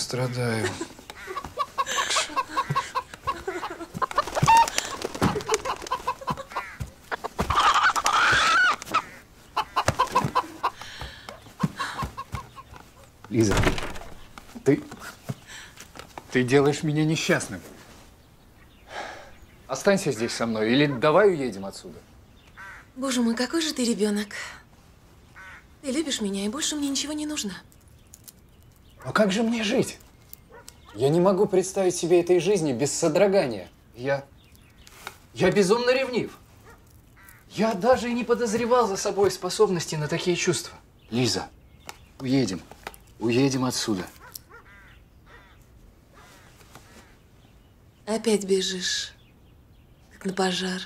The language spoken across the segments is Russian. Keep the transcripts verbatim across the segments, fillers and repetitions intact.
страдаю. Лиза, ты… ты делаешь меня несчастным. Останься здесь со мной или давай уедем отсюда. Боже мой, какой же ты ребенок. Ты любишь меня, и больше мне ничего не нужно. Но как же мне жить? Я не могу представить себе этой жизни без содрогания. Я… я безумно ревнив. Я даже и не подозревал за собой способности на такие чувства. Лиза, уедем. Уедем отсюда. Опять бежишь, как на пожар.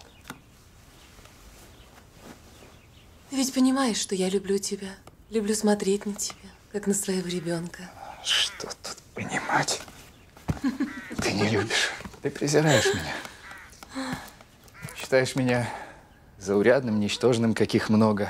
Ты ведь понимаешь, что я люблю тебя. Люблю смотреть на тебя, как на своего ребенка. Что тут понимать? Ты не любишь. Ты презираешь меня. Считаешь меня заурядным, ничтожным, каких много.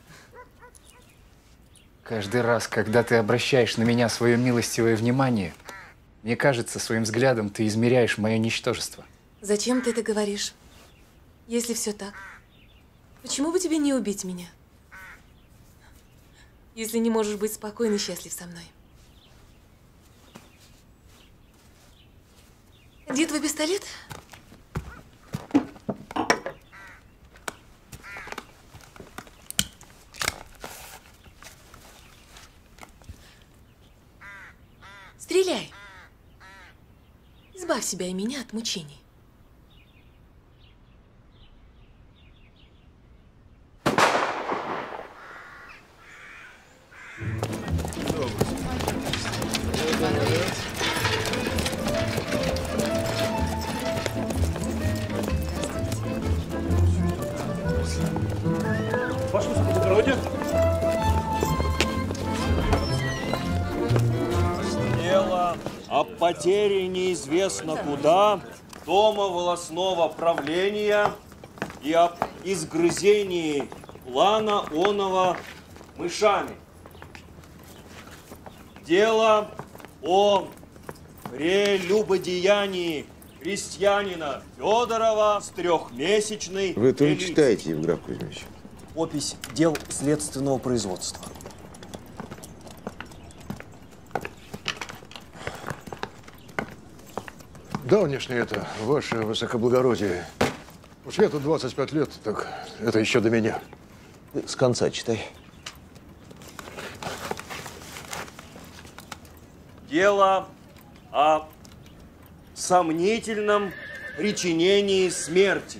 Каждый раз, когда ты обращаешь на меня свое милостивое внимание, мне кажется, своим взглядом ты измеряешь мое ничтожество. Зачем ты это говоришь? Если все так, почему бы тебе не убить меня? Если не можешь быть спокоен и счастлив со мной. Где твой пистолет? Стреляй. Избавь себя и меня от мучений. Ваше высокоблагородие. Дело о потере неизвестно куда дома волосного правления и об изгрызении плана оного мышами. Дело о прелюбодеянии крестьянина Федорова с трехмесячной Вы тоже Элисой. читаете, Евграф Кузьмич? Опись дел следственного производства. Да, внешне это, ваше высокоблагородие. Уж я тут двадцать пять лет, так это еще до меня. С конца читай. Дело о сомнительном причинении смерти.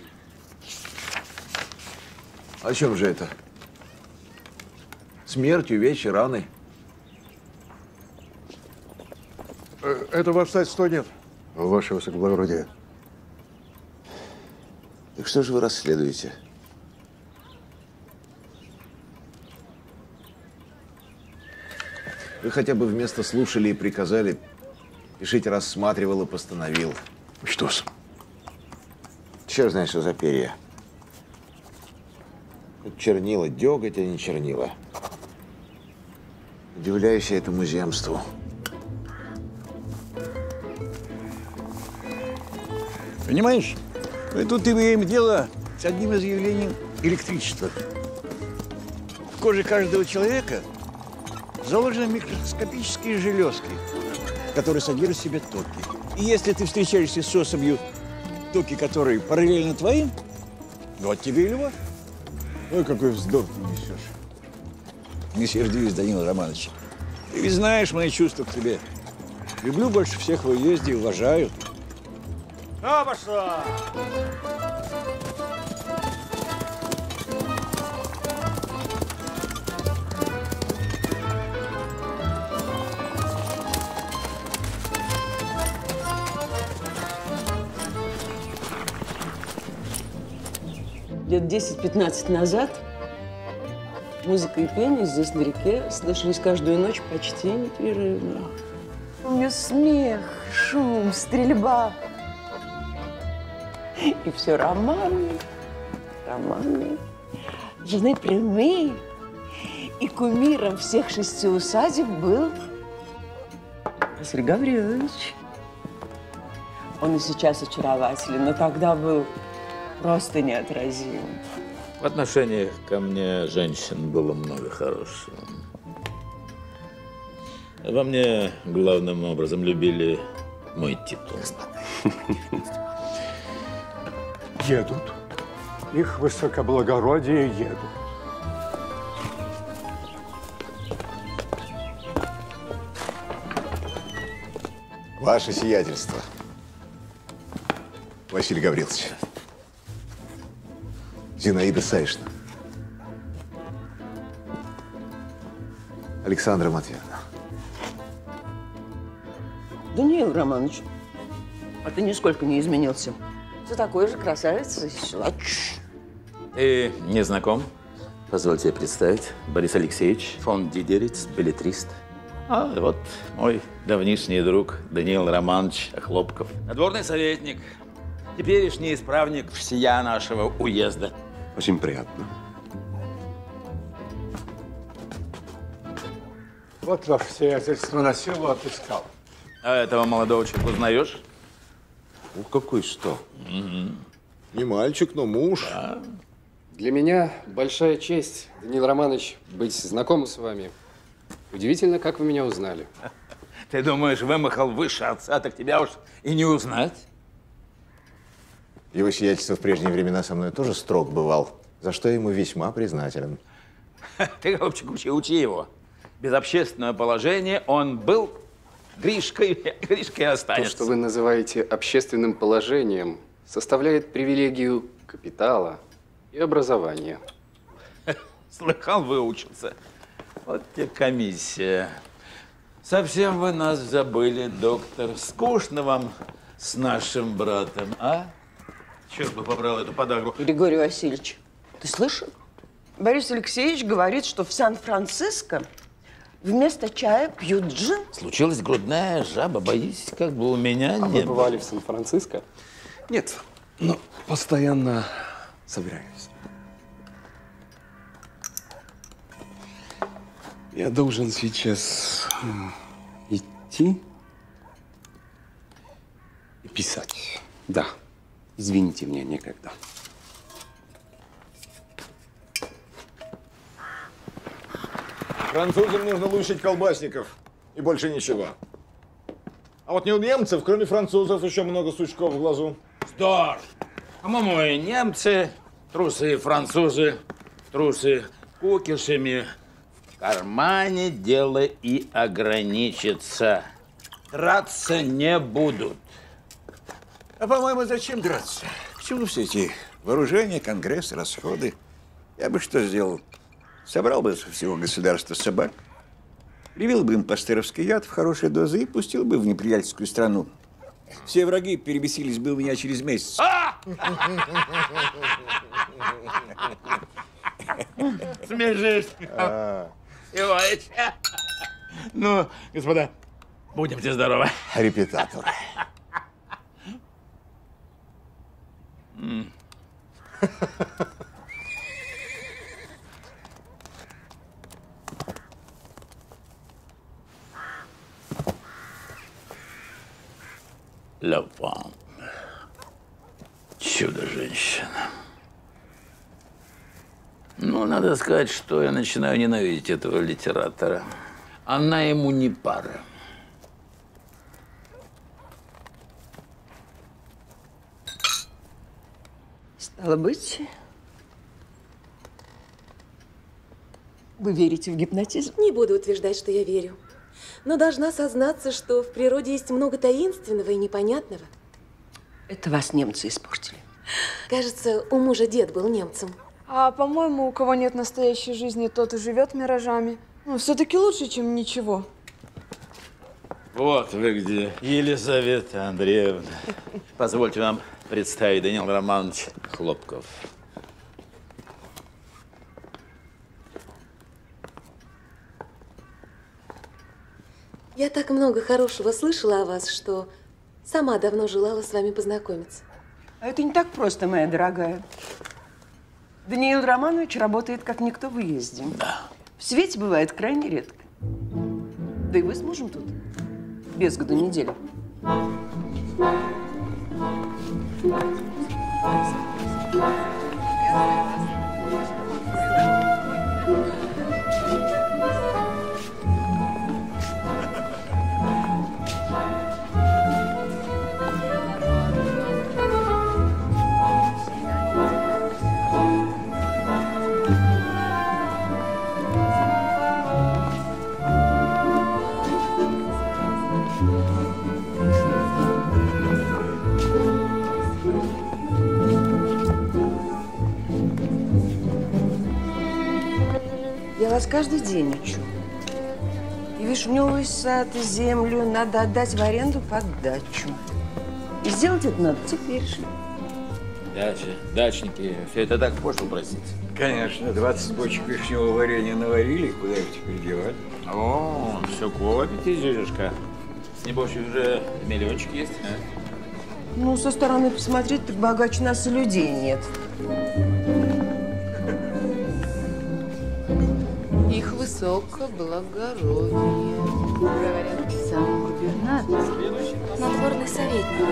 О чем же это? Смерть, увечья, раны. Этого обстоятельства нет, ваше высокоблагородие. Так что же вы расследуете? Вы хотя бы вместо слушали и приказали пишите рассматривал и постановил. Что-с? Черт знает, что за перья. Тут чернила, деготь, а не чернила. Удивляюсь я этому земству. Понимаешь, мы тут имеем дело с одним из явлений электричества. В коже каждого человека заложены микроскопические железки, которые содержат в себе токи. И если ты встречаешься с особью, токи которой параллельно твоим, вот тебе и любовь. Ой, какой вздор ты несешь. Не сердись, Данила Романович. Ты ведь знаешь мои чувства к тебе. Люблю больше всех в уезде и уважаю. А, пошла! Лет десять-пятнадцать назад музыка и пение здесь на реке слышались каждую ночь почти непрерывно. Помню смех, шум, стрельба. И все романы, романы. Жены прямые. И кумиром всех шести усадеб был Василий Гаврилович. Он и сейчас очарователен, но тогда был просто неотразим. В отношениях ко мне женщин было много хорошего. Во мне главным образом любили мой титул. Едут. Их высокоблагородие едут. Ваше сиятельство, Василий Гаврилович. Зинаида Саишна. Александра Матвеевна. Даниил Романович, а ты нисколько не изменился. Ты такой же красавец и силач. Ты не знаком? Позвольте представить. Борис Алексеевич фон Дидериц, беллетрист. А вот мой давнишний друг Даниил Романович Хлопков. Надворный советник. Теперешний исправник всея нашего уезда. Очень приятно. Вот ваше сиятельство на силу отыскал. А этого молодого человека узнаешь? Ну, какой что? Угу. Не мальчик, но муж. Да. Для меня большая честь, Даниил Романович, быть знакомым с вами. Удивительно, как вы меня узнали. Ты думаешь, вымахал выше отца, так тебя уж и не узнать? Его сиятельство в прежние времена со мной тоже строг бывал, за что ему весьма признателен. Ты, голубчик, учи, учи его. Без общественного положения он был Гришкой, Гришкой и останется. То, что вы называете общественным положением, составляет привилегию капитала и образования. Слыхал, выучился. Вот тебе комиссия. Совсем вы нас забыли, доктор. Скучно вам с нашим братом, а? Черт бы побрал эту подагру. Григорий Васильевич, ты слышал? Борис Алексеевич говорит, что в Сан-Франциско вместо чая пьют джин. Случилась грудная жаба. Боюсь, как бы у меня а не вы бывали в Сан-Франциско? Нет, но постоянно собираюсь. Я должен сейчас идти и писать. Да, извините, мне некогда. Французам нужно лучшить колбасников. И больше ничего. А вот не у немцев, кроме французов, еще много сучков в глазу. Что ж, по-моему, и немцы, трусы и французы, трусы кукишами. В кармане дело и ограничится. Драться не будут. А, по-моему, зачем драться? К чему все эти вооружения, конгрессы, расходы? Я бы что сделал? Собрал бы со всего государства собак, привил бы им пастеровский яд в хорошие дозы и пустил бы в неприятельскую страну. Все враги перебесились бы у меня через месяц. Смешишь. Иваныч. Ну, господа, будемте здоровы. Репетатор. Лаван. Чудо-женщина. Ну, надо сказать, что я начинаю ненавидеть этого литератора. Она ему не пара. Стало быть, вы верите в гипнотизм? Не буду утверждать, что я верю. Но должна сознаться, что в природе есть много таинственного и непонятного. Это вас немцы испортили. Кажется, у мужа дед был немцем. А, по-моему, у кого нет настоящей жизни, тот и живет миражами. Ну, все-таки лучше, чем ничего. Вот вы где, Елизавета Андреевна. Позвольте вам представить Даниил Романович Хлопков. Я так много хорошего слышала о вас, что сама давно желала с вами познакомиться. А это не так просто, моя дорогая. Даниил Романович работает как никто в уезде. Да. В свете бывает крайне редко. Да и вы с мужем тут Без году неделю. Я вас каждый день учу. И вишневый сад, и землю надо отдать в аренду под дачу. И сделать это надо теперь же. Дача, дачники, все это так пошло просить. Конечно, двадцать бочек вишневого варенья наварили, куда их теперь девать? О, все копите, дедушка. Небось, уже миллиончик есть, а? Ну, со стороны посмотреть, так богаче нас и людей нет. Их высокоблагородие. Говорят, сам губернатор. Надворный советник.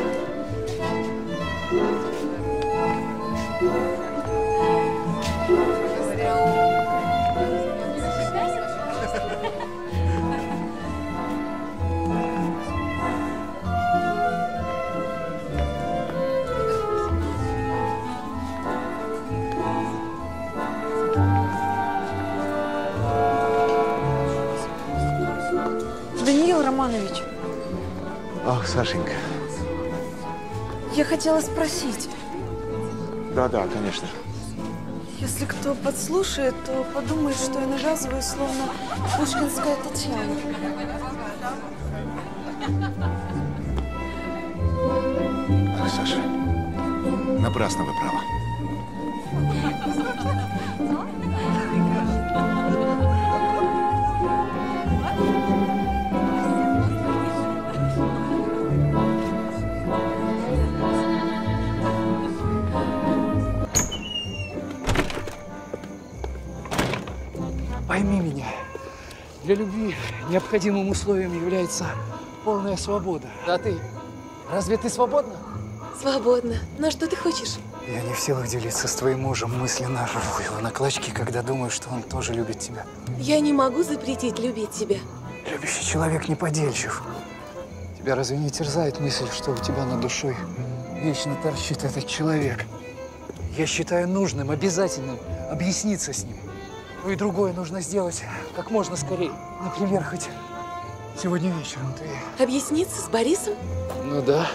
Даниил Романович, Ах, Сашенька. я хотела спросить. Да-да, конечно. Если кто подслушает, то подумает, что я навязываю, словно пушкинская Татьяна. Ах, Саша, напрасно вы правы. Пойми меня, для любви необходимым условием является полная свобода. А ты? Разве ты свободна? Свободно. Но что ты хочешь? Я не в силах делиться с твоим мужем, мысленно рву его на клочки, когда думаю, что он тоже любит тебя. Я не могу запретить любить тебя. Любящий человек не подельщив. Тебя разве не терзает мысль, что у тебя над душой вечно торчит этот человек? Я считаю нужным, обязательным объясниться с ним. То и другое нужно сделать как можно скорее. Например, хоть сегодня вечером ты… Объясниться с Борисом? Ну да.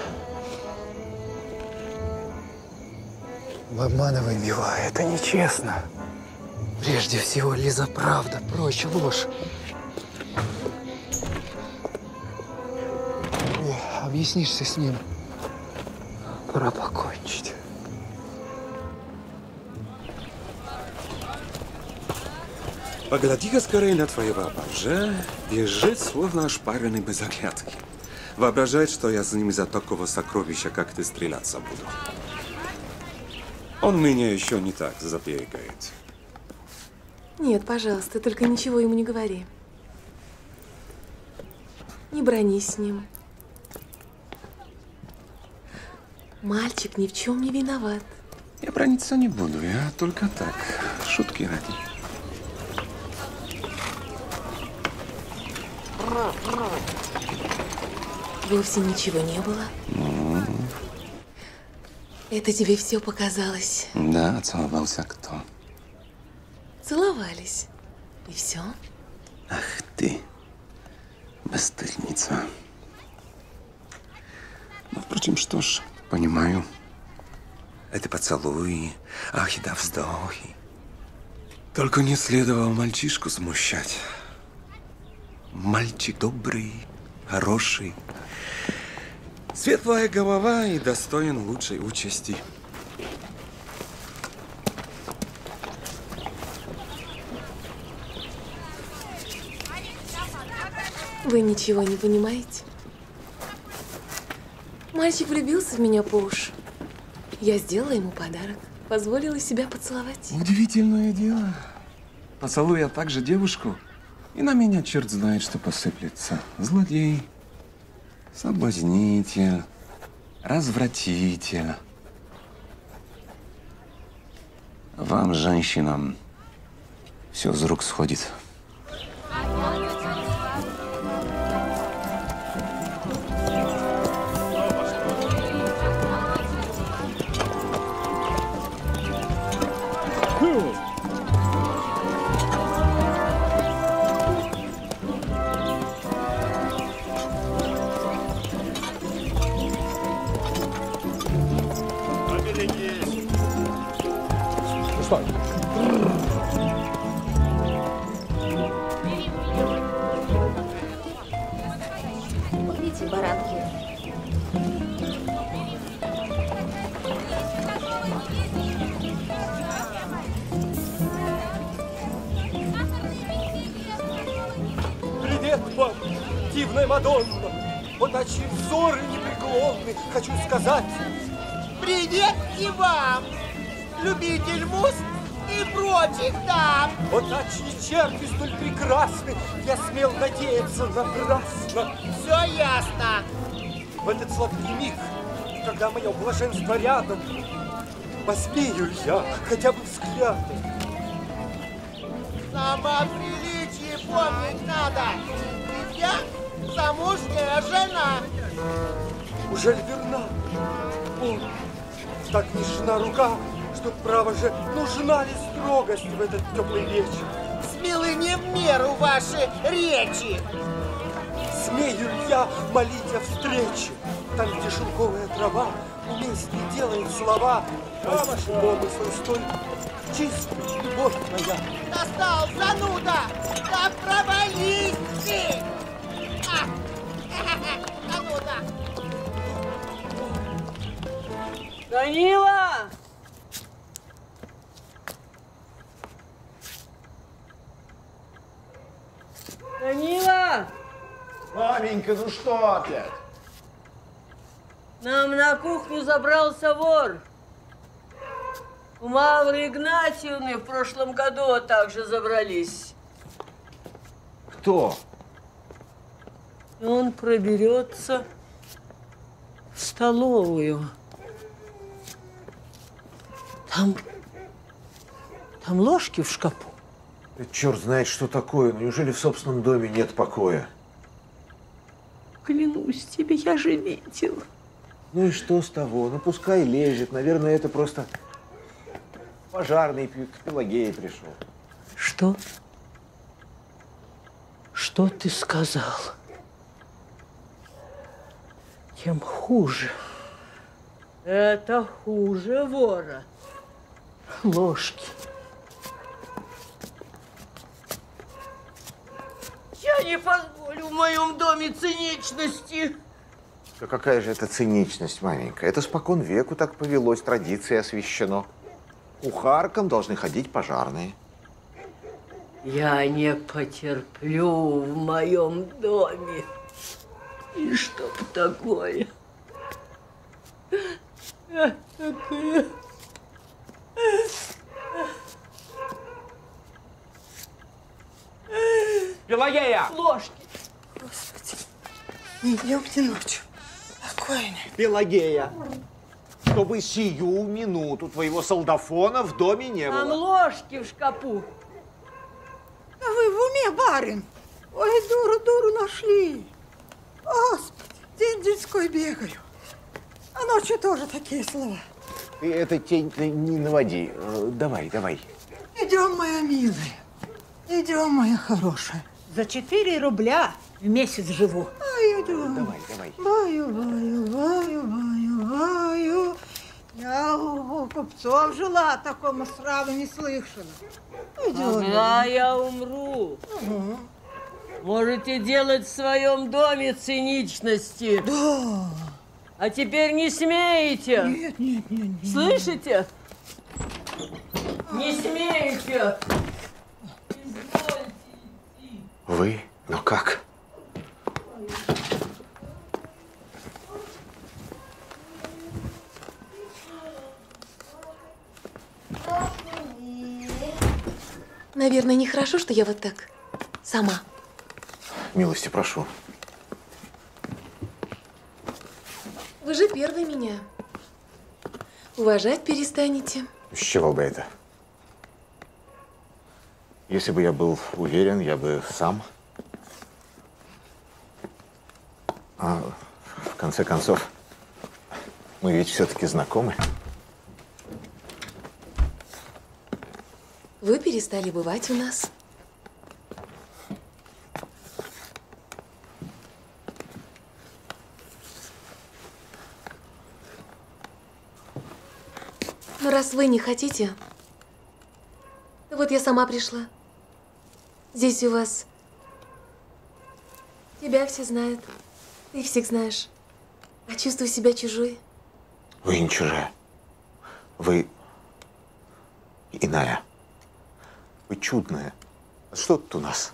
Обманываем его, это нечестно. Прежде всего, Лиза, правда, прочь ложь. И объяснишься с ним. Пора покончить. Погляди-ка скорее на твоего бомжа. Бежит, словно ошпаренный без оглядки. Воображает, что я с ним за такого сокровища, как ты, стреляться буду. Он меня еще не так запекает. Нет, пожалуйста, только ничего ему не говори. Не бронись с ним. Мальчик ни в чем не виноват. Я брониться не буду, я только так, шутки ради. Вовсе ничего не было. Ну, Это тебе все показалось. да, целовался кто? Целовались. И все. Ах ты, бесстыдница. Ну, впрочем, что ж, понимаю. Это поцелуи, ахи да вздохи. Только не следовало мальчишку смущать. Мальчик добрый, хороший, светлая голова и достоин лучшей участи. Вы ничего не понимаете? Мальчик влюбился в меня по уши. Я сделала ему подарок. Позволила себя поцеловать. Удивительное дело. Поцелуй я также девушку, и на меня черт знает, что посыплется. Злодей. Соблазните, развратите. Вам, женщинам, все с рук сходит. Видите, баранки. Привет вам, дивная Мадонна! Вот очи взоры непреклонны, хочу сказать. Привет и вам, любитель муз и прочих дам. Вот очи черти столь прекрасны, я смел надеяться напрасно. Все ясно. В этот сладкий миг, когда мое блаженство рядом, посмею ли я хотя бы взглядом? Сама приличие помнить надо. Ведь я замужняя жена. Уже ли верна? О, так нежна рука, что, право же, нужна ли строгость в этот теплый вечер? Смелы не в меру ваши речи. Смею ли я молить о встрече, там, где шелковая трава уместнее делает слова, а ваш помысл столь чистый, любовь моя. Достал, зануда! Да провались ты! А! Зануда! Данила! Данила! Маменька, ну что опять? Нам на кухню забрался вор. У Мавры Игнатьевны в прошлом году также забрались. Кто? И он проберется в столовую. Там, там ложки в шкафу. Да черт знает, что такое. Ну, неужели в собственном доме нет покоя? Клянусь тебе, я же видела. Ну и что с того? Ну пускай лезет. Наверное, это просто пожарный к Пелагее пришел. Что? Что ты сказал? Тем хуже. Это хуже вора. Ложки. Я не позволю в моем доме циничности. Да какая же это циничность, маменька? Это спокон веку так повелось, традицией освящено. Кухаркам должны ходить пожарные. Я не потерплю в моем доме. И чтоб такое. Такое. Пелагея! Ложки. Господи, не идемте ночью. Спокойно. Пелагея, чтобы сию минуту твоего солдафона в доме не Там было. ложки в шкафу. А вы в уме, барин? Ой, дуру-дуру нашли. Господи, день деньской бегаю. А ночью тоже такие слова. Ты это тень не наводи. Давай, давай. Идем, моя милая. Идем, моя хорошая. За четыре рубля в месяц живу. Ай, идем. Давай, давай. Баю, баю, баю, баю, баю. Я у купцов жила, такому сразу не слышала. Идем. Когда я умру, Угу. можете делать в своем доме циничности. Да. А теперь не смеете. Нет, нет, нет, нет. Слышите? Не смеете. Вы? Но как? Наверное, нехорошо, что я вот так сама. Милости прошу. же первый меня уважать перестанете. С чего бы это? Если бы я был уверен, я бы сам. А в конце концов, мы ведь все-таки знакомы. Вы перестали бывать у нас. Но раз вы не хотите, то вот я сама пришла. Здесь у вас тебя все знают, ты всех знаешь, а чувствую себя чужой. Вы не чужая. Вы иная. Вы чудная. Что тут у нас?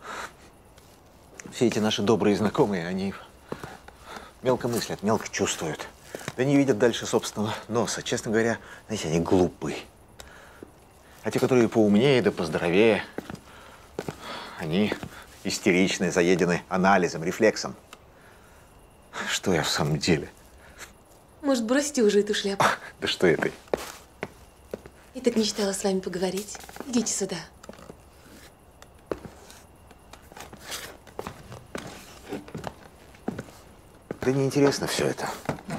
Все эти наши добрые знакомые, они мелко мыслят, мелко чувствуют. Да не видят дальше собственного носа. Честно говоря, знаете, они глупы. А те, которые поумнее да поздоровее, они истеричны, заедены анализом, рефлексом. Что я в самом деле? Может, бросите уже эту шляпу? Да что это? Я так мечтала с вами поговорить. Идите сюда. Да неинтересно все это.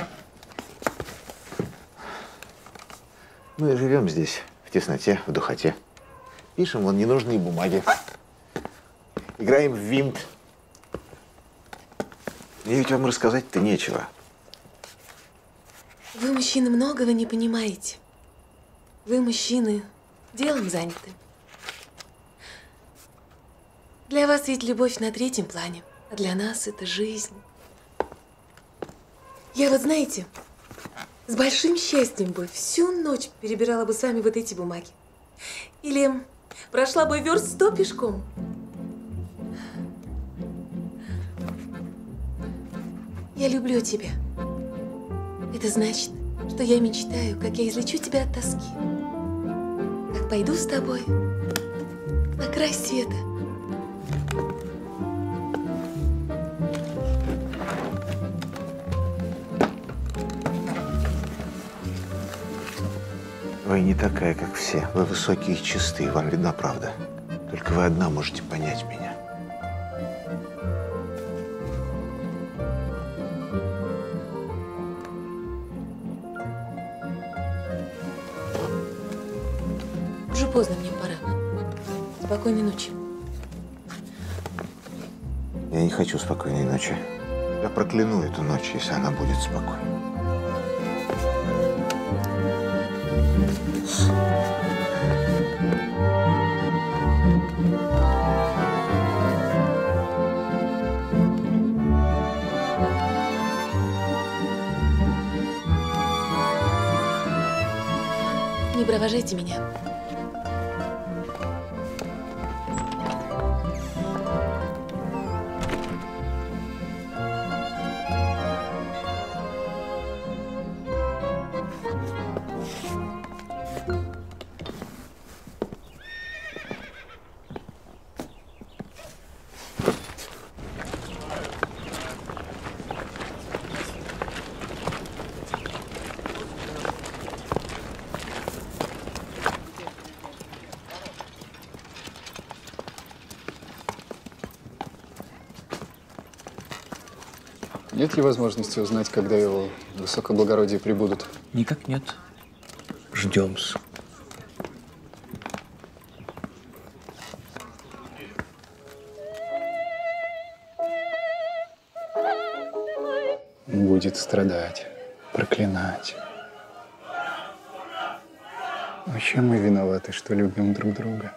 Мы живем здесь в тесноте, в духоте. Пишем вон ненужные бумаги. Играем в винт. Мне ведь вам рассказать-то нечего. Вы, мужчины, многого не понимаете. Вы, мужчины, делом заняты. Для вас ведь любовь на третьем плане, а для нас это жизнь. Я вот, знаете, с большим счастьем бы всю ночь перебирала бы с вами вот эти бумаги. Или прошла бы верст сто пешком. Я люблю тебя. Это значит, что я мечтаю, как я излечу тебя от тоски. Как пойду с тобой на край света. Вы не такая, как все. Вы высокие и чистые, вам видна правда. Только вы одна можете понять меня. Уже поздно, мне пора. Спокойной ночи. Я не хочу спокойной ночи. Я прокляну эту ночь, если она будет спокойной. Не провожайте меня. Нет ли возможности узнать, когда его высокоблагородие прибудут? Никак нет. Ждем-с. Будет страдать, проклинать. А чем мы виноваты, что любим друг друга?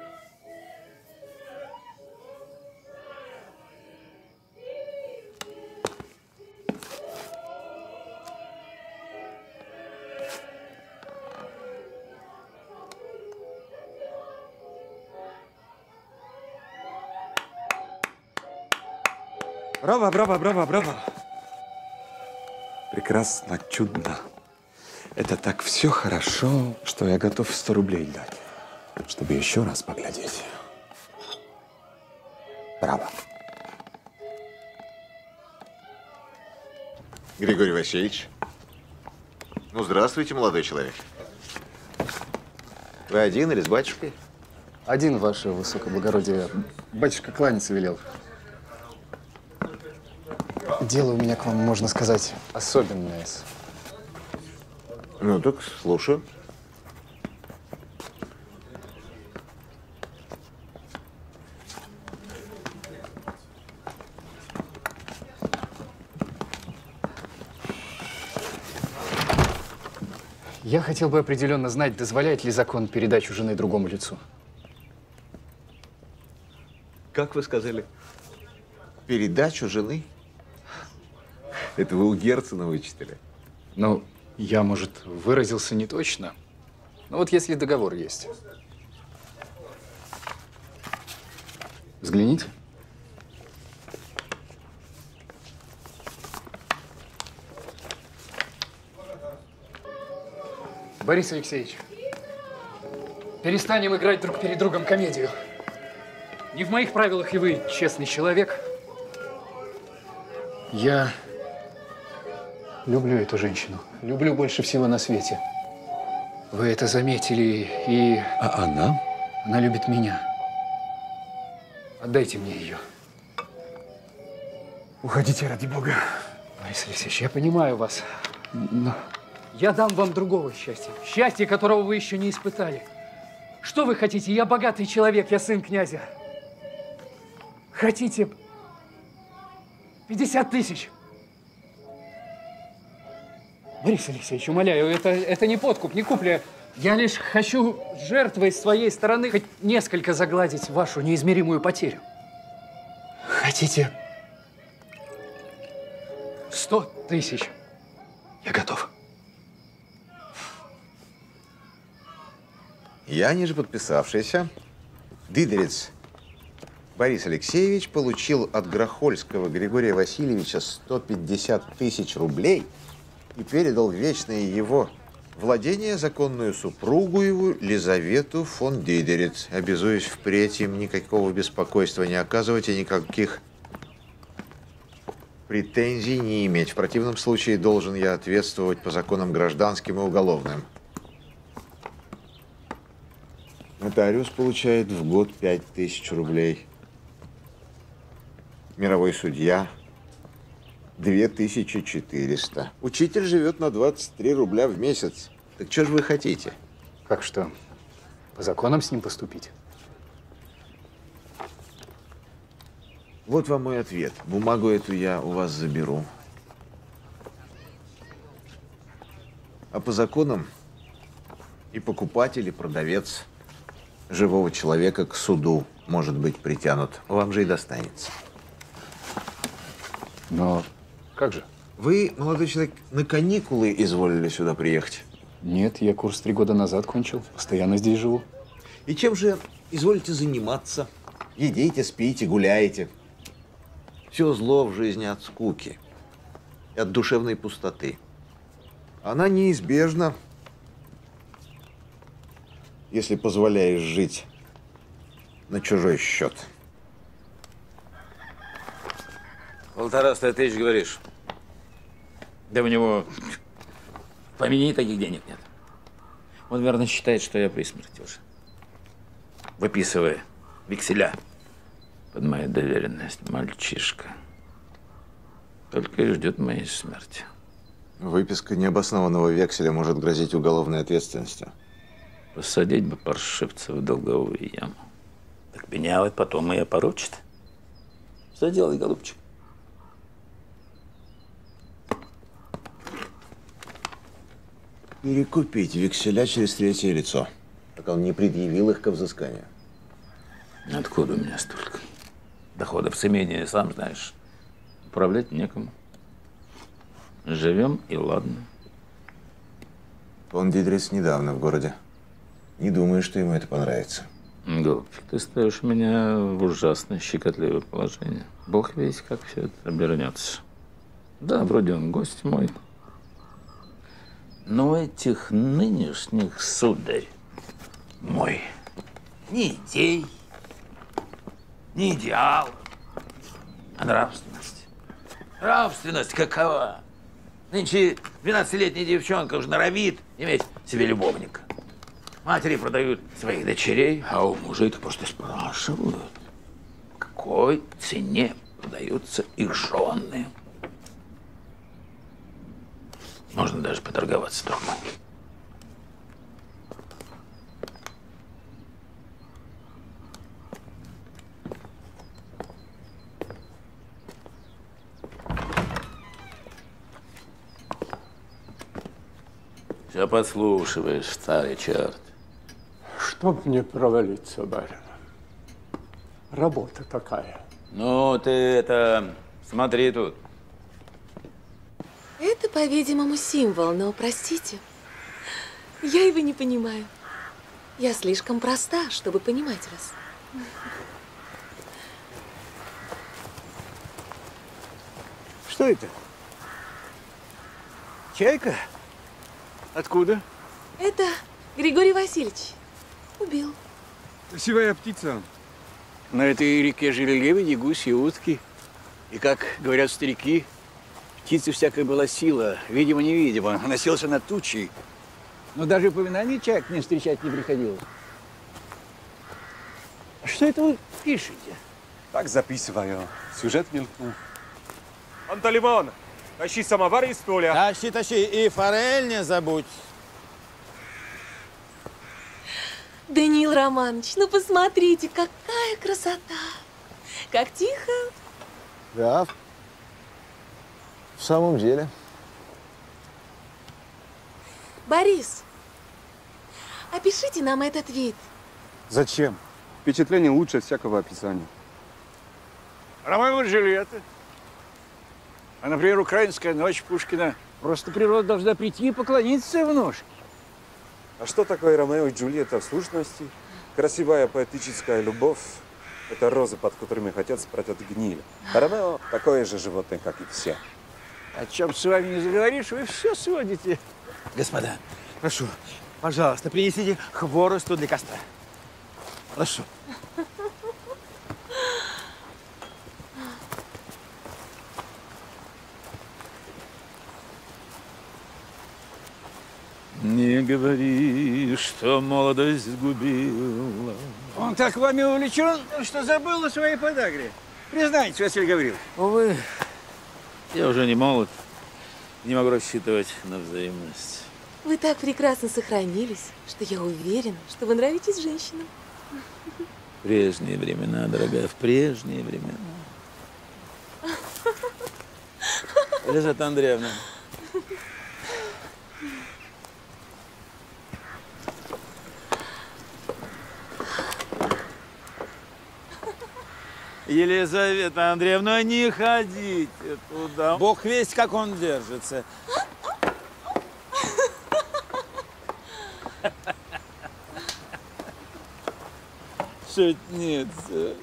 Браво, браво, браво, браво. Прекрасно, чудно. Это так все хорошо, что я готов сто рублей дать, чтобы еще раз поглядеть. Браво. Григорий Васильевич. Ну, здравствуйте, молодой человек. Вы один или с батюшкой? Один, ваше высокоблагородие. Батюшка кланяться велел. Дело у меня к вам, можно сказать, особенное. Ну, так слушаю. Я хотел бы определенно знать, дозволяет ли закон передачу жены другому лицу. Как вы сказали? Передачу жены? Это вы у Герцена вычитали? Ну, я, может, выразился не точно. Но вот если договор есть. Взгляните. Борис Алексеевич, перестанем играть друг перед другом комедию. Не в моих правилах, и вы честный человек. Я люблю эту женщину. Люблю больше всего на свете. Вы это заметили, и… А она? Она любит меня. Отдайте мне ее. Уходите, ради Бога. Борис Алексеевич, я понимаю вас, но я дам вам другого счастья. Счастья, которого вы еще не испытали. Что вы хотите? Я богатый человек, я сын князя. Хотите пятьдесят тысяч? Борис Алексеевич, умоляю, это, это не подкуп, не купля. Я лишь хочу жертвой с своей стороны хоть несколько загладить вашу неизмеримую потерю. Хотите сто тысяч? Я готов. Я, ниже подписавшийся, Дидерец Борис Алексеевич, получил от Грохольского Григория Васильевича сто пятьдесят тысяч рублей и передал в вечное его владение законную супругу его Лизавету фон Дидерец, обязуясь впредь им никакого беспокойства не оказывать и никаких претензий не иметь. В противном случае должен я ответствовать по законам гражданским и уголовным. Нотариус получает в год пять тысяч рублей. Мировой судья – две тысячи четыреста. Учитель живет на двадцать три рубля в месяц. Так что же вы хотите? Как что? По законам с ним поступить? Вот вам мой ответ. Бумагу эту я у вас заберу. А по законам и покупатель, и продавец живого человека к суду может быть притянут. Вам же и достанется. Но как же? Вы, молодой человек, на каникулы изволили сюда приехать? Нет, я курс три года назад кончил. Постоянно здесь живу. И чем же изволите заниматься? Едите, спите, гуляете. Все зло в жизни от скуки и от душевной пустоты. Она неизбежна, если позволяешь жить на чужой счет. Полтораста тысяч, говоришь? Да у него в помине таких денег нет. Он, верно, считает, что я при смерти уже. Выписывая векселя под мою доверенность, мальчишка. Только и ждет моей смерти. Выписка необоснованного векселя может грозить уголовной ответственностью. Посадить бы паршивца в долговую яму. Так меня вот потом и опорочит. Что делать, голубчик? Перекупить векселя через третье лицо, пока он не предъявил их ко взысканию. Откуда у меня столько доходов с имения, сам знаешь. Управлять некому. Живем и ладно. Фон Дидерец недавно в городе. Не думаю, что ему это понравится. Голубчик, ты ставишь меня в ужасно щекотливое положение. Бог весть, как все это обернется. Да, вроде он гость мой. Но этих нынешних, сударь мой, ни идей, ни идеалов, а нравственность. Нравственность какова? Нынче двенадцатилетняя девчонка уже норовит иметь себе любовника. Матери продают своих дочерей, а у мужей просто спрашивают, в какой цене продаются их жены. Можно даже поторговаться, друг мой. Все подслушиваешь, старый черт. Чтоб не провалиться, барин. Работа такая. Ну, ты это, смотри тут. Это, по-видимому, символ, но, простите, я его не понимаю. Я слишком проста, чтобы понимать вас. Что это? Чайка? Откуда? Это Григорий Васильевич. Убил. Красивая птица. На этой реке жили лебеди, гуси, утки. И, как говорят старики, птицы всякая была сила, видимо-невидимо, носился над тучей. Но даже упоминаний чаек мне встречать не приходилось. А что это вы пишете? Так записываю. Сюжет мелькнул. Анталимон, тащи самовар и стулья. Тащи, тащи. И форель не забудь. Даниил Романович, ну посмотрите, какая красота. Как тихо. Да, в самом деле. Борис, опишите нам этот вид. Зачем? Впечатление лучше всякого описания. Ромео и Джульетта. А, например, «Украинская ночь» Пушкина. Просто природа должна прийти и поклониться в ножки. А что такое Ромео и Джульетта в сущности? Красивая поэтическая любовь – это розы, под которыми хотят спрятать гниль. А Ромео – такое же животное, как и все. О чем с вами не заговоришь, вы все сводите. Господа, прошу, пожалуйста, принесите хворосту для костра. Прошу. Не говори, что молодость сгубила. Он так вами увлечен, что забыл о своей подагре. Признайте, Василий Гаврилович. Увы, я уже не молод, не могу рассчитывать на взаимность. Вы так прекрасно сохранились, что я уверена, что вы нравитесь женщинам. В прежние времена, дорогая, в прежние времена. Елизавета Андреевна. Елизавета Андреевна, не ходите туда. Бог весть, как он держится. Шутница.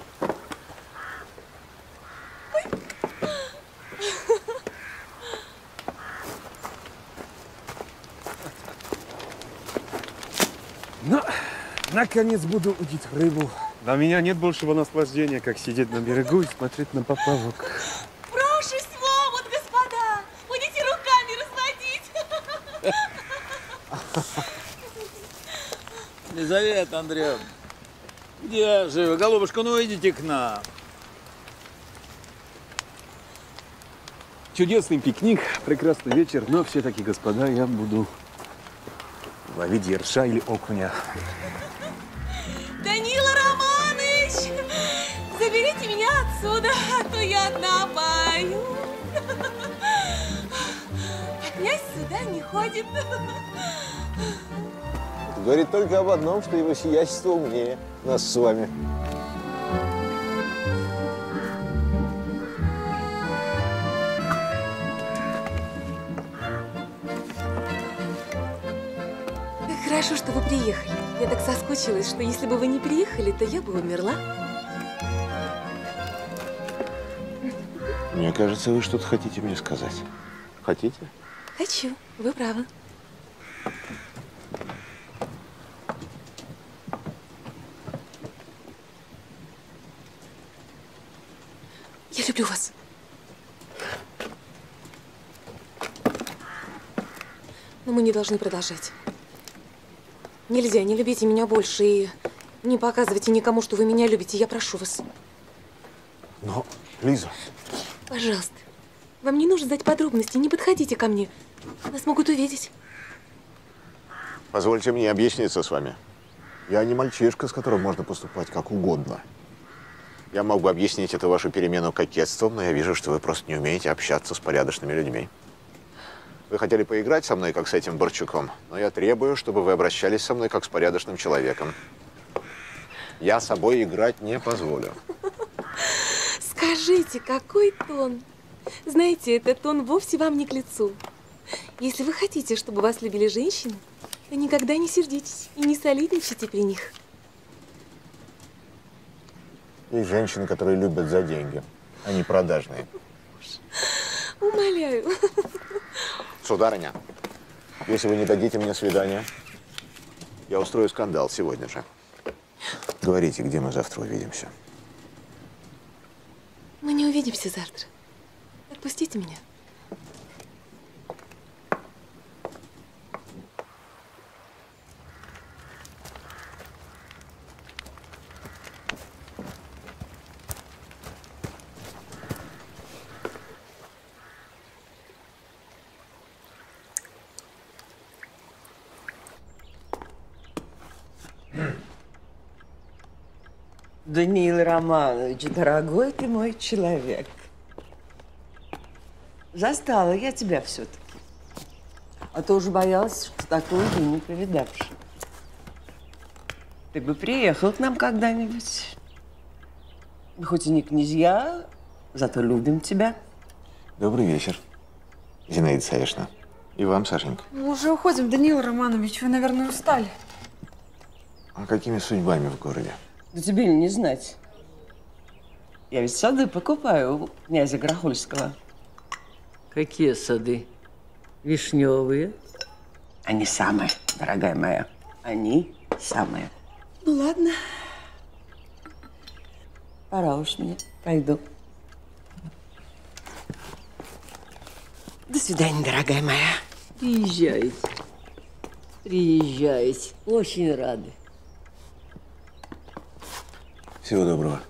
Ну, наконец буду удить рыбу. Для меня нет большего наслаждения, как сидеть на берегу и смотреть на поплавок. Прошу свобод, господа! Будете руками разводить! Елизавета Андреевна, где же вы, голубушка, ну идите к нам. Чудесный пикник, прекрасный вечер, но все-таки, господа, я буду ловить ерша или окуня. Данила Романович! Заберите меня отсюда, а то я одна боюсь. А князь сюда не ходит. Говорит только об одном, что его сиятельство умнее нас с вами. Хорошо, что вы приехали. Я так соскучилась, что если бы вы не приехали, то я бы умерла. Мне кажется, вы что-то хотите мне сказать. Хотите? Хочу. Вы правы. Я люблю вас. Но мы не должны продолжать. Нельзя, не любите меня больше и не показывайте никому, что вы меня любите. Я прошу вас. Но, Лиза… Пожалуйста. Вам не нужно знать подробности. Не подходите ко мне. Нас могут увидеть. Позвольте мне объясниться с вами. Я не мальчишка, с которым можно поступать как угодно. Я мог бы объяснить эту вашу перемену кокетством, но я вижу, что вы просто не умеете общаться с порядочными людьми. Вы хотели поиграть со мной, как с этим Борчуком, но я требую, чтобы вы обращались со мной, как с порядочным человеком. Я собой играть не позволю. Скажите, какой тон? Знаете, этот тон вовсе вам не к лицу. Если вы хотите, чтобы вас любили женщины, то никогда не сердитесь и не солидничайте при них. Есть женщины, которые любят за деньги. Они продажные. Умоляю. Сударыня, если вы не дадите мне свидания, я устрою скандал сегодня же. Говорите, где мы завтра увидимся. Мы не увидимся завтра. Отпустите меня. Даниил Романович, дорогой ты мой человек. Застала я тебя все-таки. А то уже боялась, что такое ты не повидавший. Ты бы приехал к нам когда-нибудь. Хоть и не князья, зато любим тебя. Добрый вечер, Зинаида Савишна. И вам, Сашенька. Мы уже уходим, Даниил Романович. Вы, наверное, устали. А какими судьбами в городе? Да тебе ли не знать. Я ведь сады покупаю у князя Грохольского. Какие сады? Вишневые? Они самые, дорогая моя. Они самые. Ну ладно. Пора уж мне. Пойду. До свидания, дорогая моя. Приезжайте. Приезжайте. Очень рады. Всего доброго.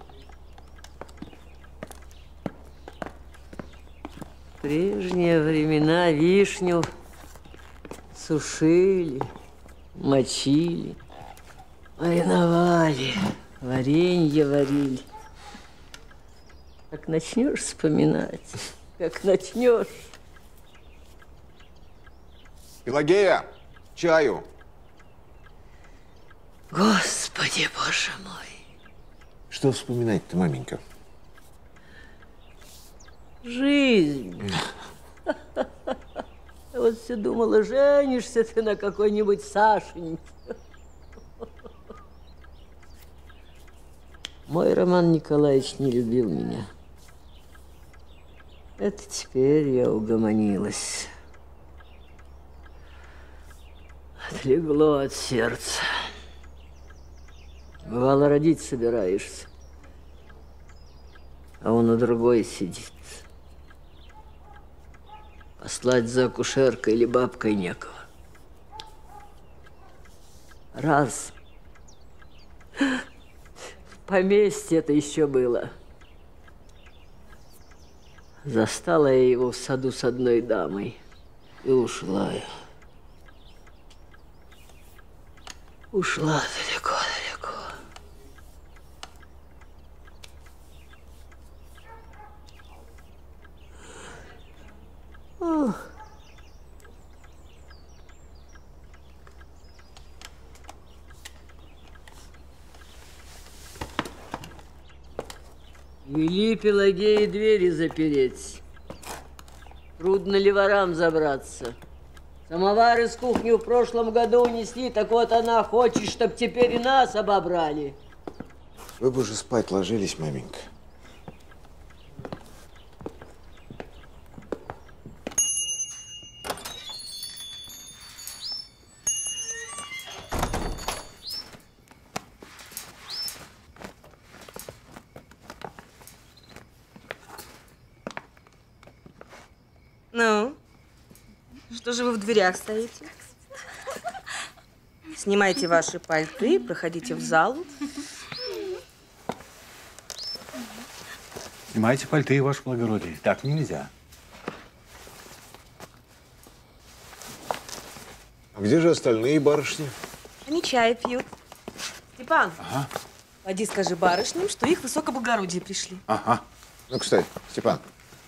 В прежние времена вишню сушили, мочили, мариновали, варенье варили. Как начнешь вспоминать, как начнешь. Пелагея, чаю. Господи, Боже мой. Что вспоминать-то, маменька? Жизнь. Я вот все думала, женишься ты на какой-нибудь Сашеньке. Мой Роман Николаевич не любил меня. Это теперь я угомонилась. Отлегло от сердца. Бывало, родить собираешься, а он у другой сидит. Послать за акушеркой или бабкой некого. Раз. В поместье это еще было. Застала я его в саду с одной дамой. И ушла я. Ушла далеко-далеко. Ох. Вели Пелагеи двери запереть. Трудно ли ворам забраться? Самовар из кухни в прошлом году унесли, так вот она хочет, чтоб теперь и нас обобрали. Вы бы уже спать ложились, маменька. Что же вы в дверях стоите? Снимайте ваши пальты, проходите в залу. Снимайте пальты, ваше благородие. Так нельзя. А где же остальные барышни? Они чай пьют. Степан, Ага. пойди скажи барышням, что их высокоблагородие пришли. Ага. Ну, кстати, Степан,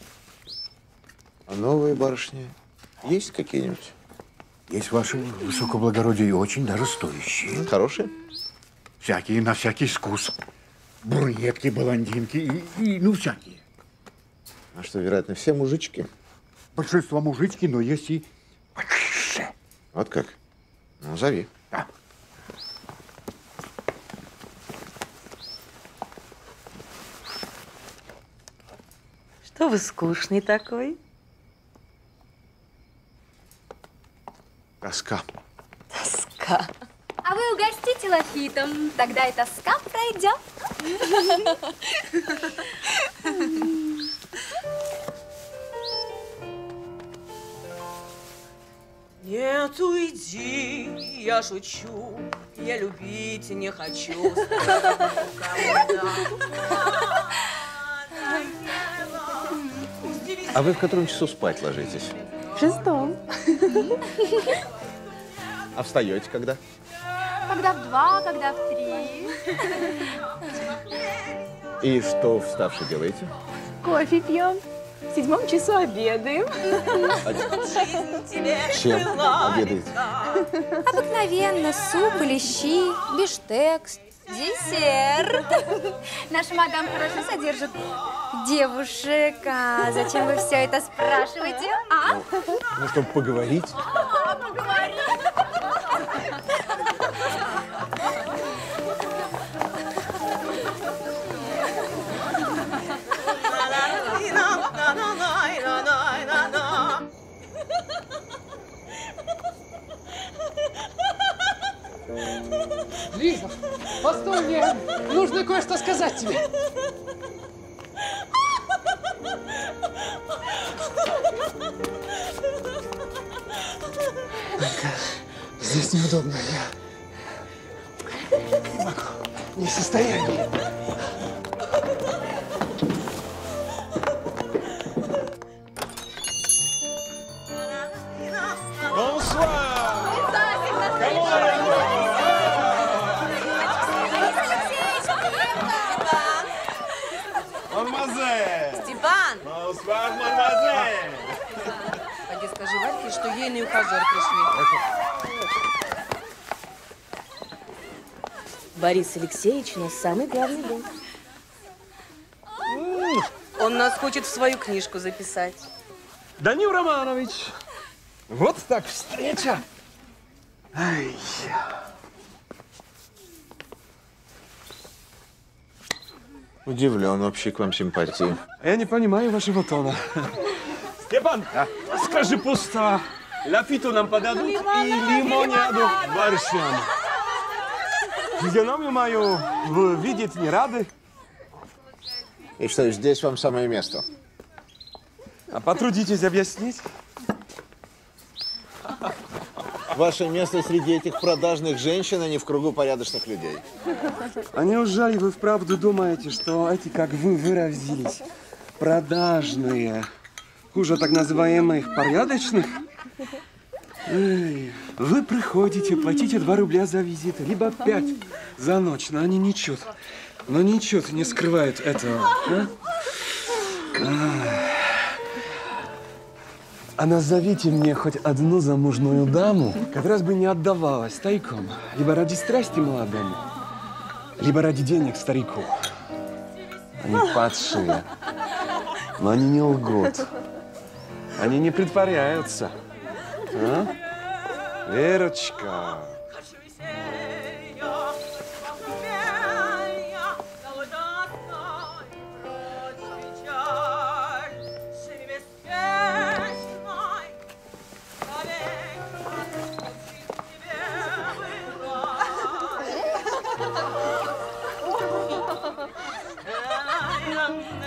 а новые барышни есть какие-нибудь? Есть ваше высокоблагородие и очень даже стоящие. Хорошие? Всякие, на всякий вкус. Брюнетки, блондинки и, и ну, всякие. А что, вероятно, все мужички? Большинство мужички, но есть и... Вот как? Ну, зови. Да. Что вы скучный такой? Тоска. Тоска. А вы угостите лафитом, тогда и тоска пройдет. Нет, уйди, я шучу, я любить не хочу. А вы в котором часу спать ложитесь? В шестом. А встаете когда? Когда в два, когда в три. И что вставши делаете? Кофе пьем. В седьмом часу обедаем. Чем обедаете? Обыкновенно суп или щи, бифштекс, десерт. Наша мадам хорошо содержит девушек. А зачем вы все это спрашиваете? А? Ну, чтобы поговорить. А, поговорить. Лиза, постой, мне нужно кое-что сказать тебе. Только здесь неудобно, я не могу, не в состоянии. Степан! Пойди скажи Вальке, что ейный ухажер пришли. Борис Алексеевич у нас самый главный босс. Он нас хочет в свою книжку записать. Данил Романович, вот так встреча. Ай. Удивлен общей к вам симпатии. Я не понимаю вашего тона. Степан, а? Скажи пусто. Лафиту нам подадут и лимоняду барышням. Физиономию мою вы видеть не рады? И что, здесь вам самое место? А потрудитесь объяснить. Ваше место среди этих продажных женщин, а не в кругу порядочных людей. А неужели вы вправду думаете, что эти, как вы выразились, продажные, хуже так называемых порядочных? Эй, вы приходите, платите два рубля за визит, либо пять за ночь, но они ничуть, но ничуть не скрывают этого. А? А. А назовите мне хоть одну замужную даму, которая бы не отдавалась тайком, либо ради страсти молодому, либо ради денег старику. Они падшие, но они не лгут. Они не притворяются. А? Верочка.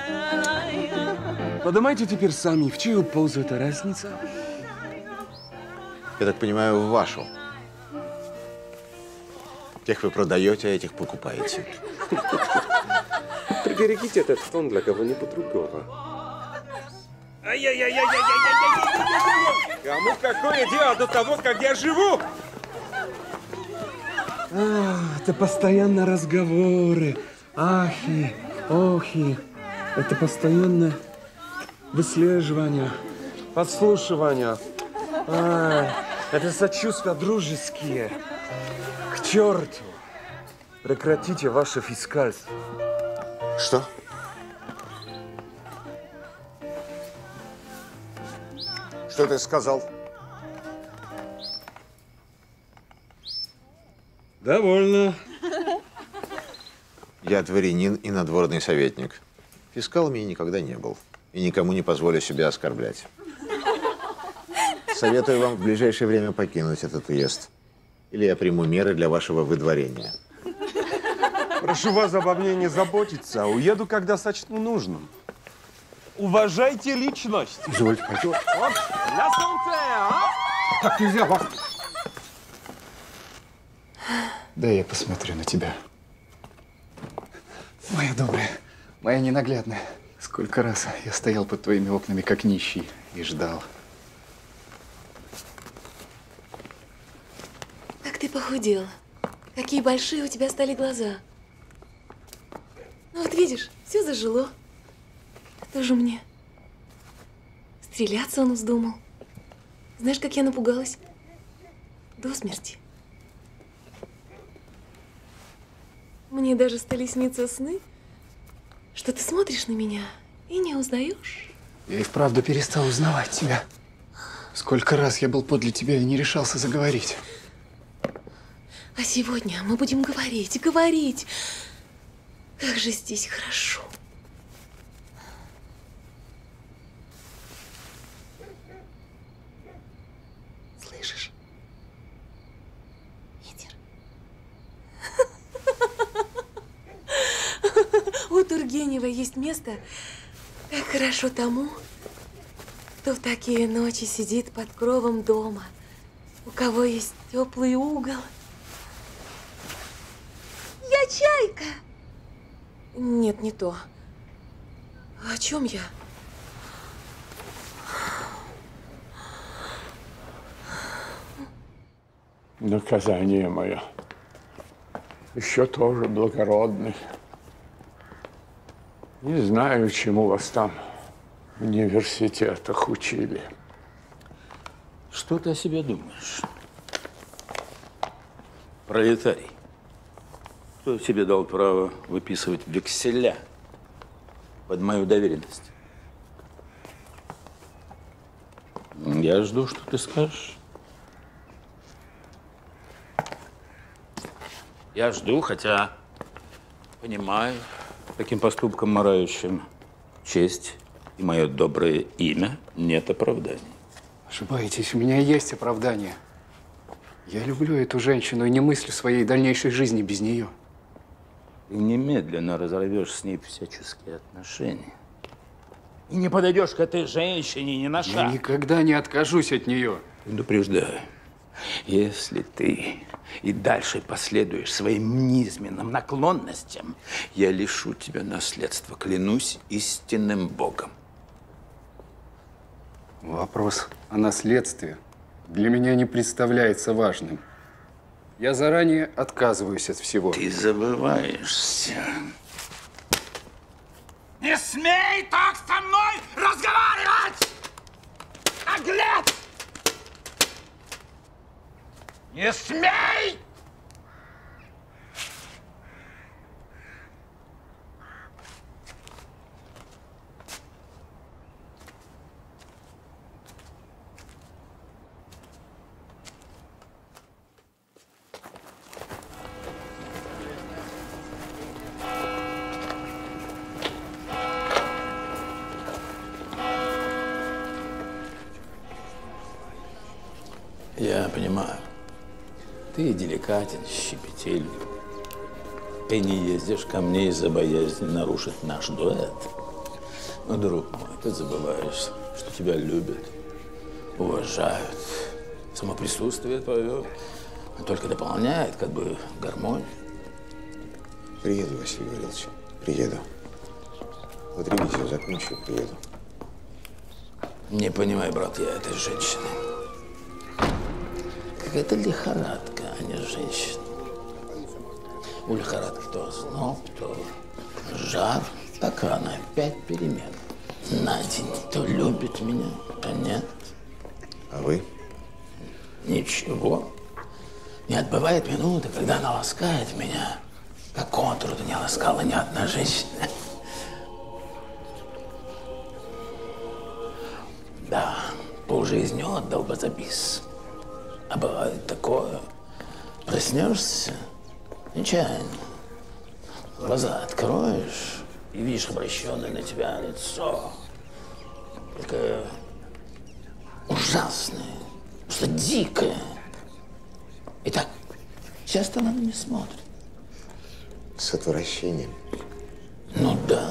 Подумайте теперь сами, в чью пользу эта разница? Я так понимаю, в вашу. Тех вы продаете, а этих покупаете. Приберегите этот тон для кого-нибудь другого. Ай-яй-яй-яй-яй-яй-яй-яй-яй! Кому какое дело до того, как я живу? А, это постоянно разговоры. Ахи, охи. Это постоянно выслеживание, подслушивание. А, это сочувствия дружеские. К черту! Прекратите ваше фискальство. Что? Что ты сказал? Довольно. Я дворянин и надворный советник. Фискалом я никогда не был. И никому не позволю себя оскорблять. Советую вам в ближайшее время покинуть этот уезд. Или я приму меры для вашего выдворения. Прошу вас обо мне не заботиться. Уеду, когда сочту нужным. Уважайте личность. Извольте, пойдем. Вот, на солнце, а? Так нельзя, вам. Да я посмотрю на тебя. Моя добрая, моя ненаглядная. Сколько раз я стоял под твоими окнами, как нищий, и ждал. Как ты похудел. Какие большие у тебя стали глаза. Ну вот видишь, все зажило. Тоже мне. Стреляться он вздумал. Знаешь, как я напугалась? До смерти. Мне даже стали сниться сны, что ты смотришь на меня и не узнаешь. Я и вправду перестал узнавать тебя. Сколько раз я был подле тебя и не решался заговорить. А сегодня мы будем говорить, говорить. Как же здесь хорошо. Слышишь? Ветер. У Тургенева есть место, как хорошо тому, кто в такие ночи сидит под кровом дома, у кого есть теплый угол. Я чайка. Нет, не то. О чем я? Наказание мое еще тоже благородный. Не знаю, чему вас там в университетах учили. Что ты о себе думаешь? Пролетарий. Кто тебе дал право выписывать векселя под мою доверенность? Я жду, что ты скажешь. Я жду, хотя понимаю, таким поступком марающим честь и мое доброе имя нет оправданий. Ошибаетесь, у меня есть оправдание. Я люблю эту женщину и не мыслю своей дальнейшей жизни без нее. Ты немедленно разорвешь с ней всяческие отношения. И не подойдешь к этой женщине ни на шаг. Я никогда не откажусь от нее. Предупреждаю, если ты и дальше последуешь своим низменным наклонностям, я лишу тебя наследства, клянусь истинным Богом. Вопрос о наследстве для меня не представляется важным. Я заранее отказываюсь от всего. Ты забываешься. Не смей так со мной разговаривать! Наглец! Не смей! Я понимаю. Ты деликатен, щепетилен. Ты не ездишь ко мне из-за боязни нарушить наш дуэт. Но, друг мой, ты забываешь, что тебя любят, уважают Само присутствие твое только дополняет, как бы, гармонию. Приеду, Василий Гаврилович, приеду. Вот ревизию закончу, приеду. Не понимаю, брат, я этой женщины. Какая-то лихорадка, а не женщина. У лихорадки то озноб, то жар. Так она, пять перемен. На день то любит меня, то нет. А вы? Ничего. Не отбывает минуты, когда она ласкает меня. Как контур не ласкала ни одна женщина. Да, полжизни отдал бы за бис. А бывает такое. Проснешься нечаянно. Глаза откроешь и видишь обращенное на тебя лицо. Такое ужасное, что дикое. И так часто она на меня смотрит. С отвращением. Ну да.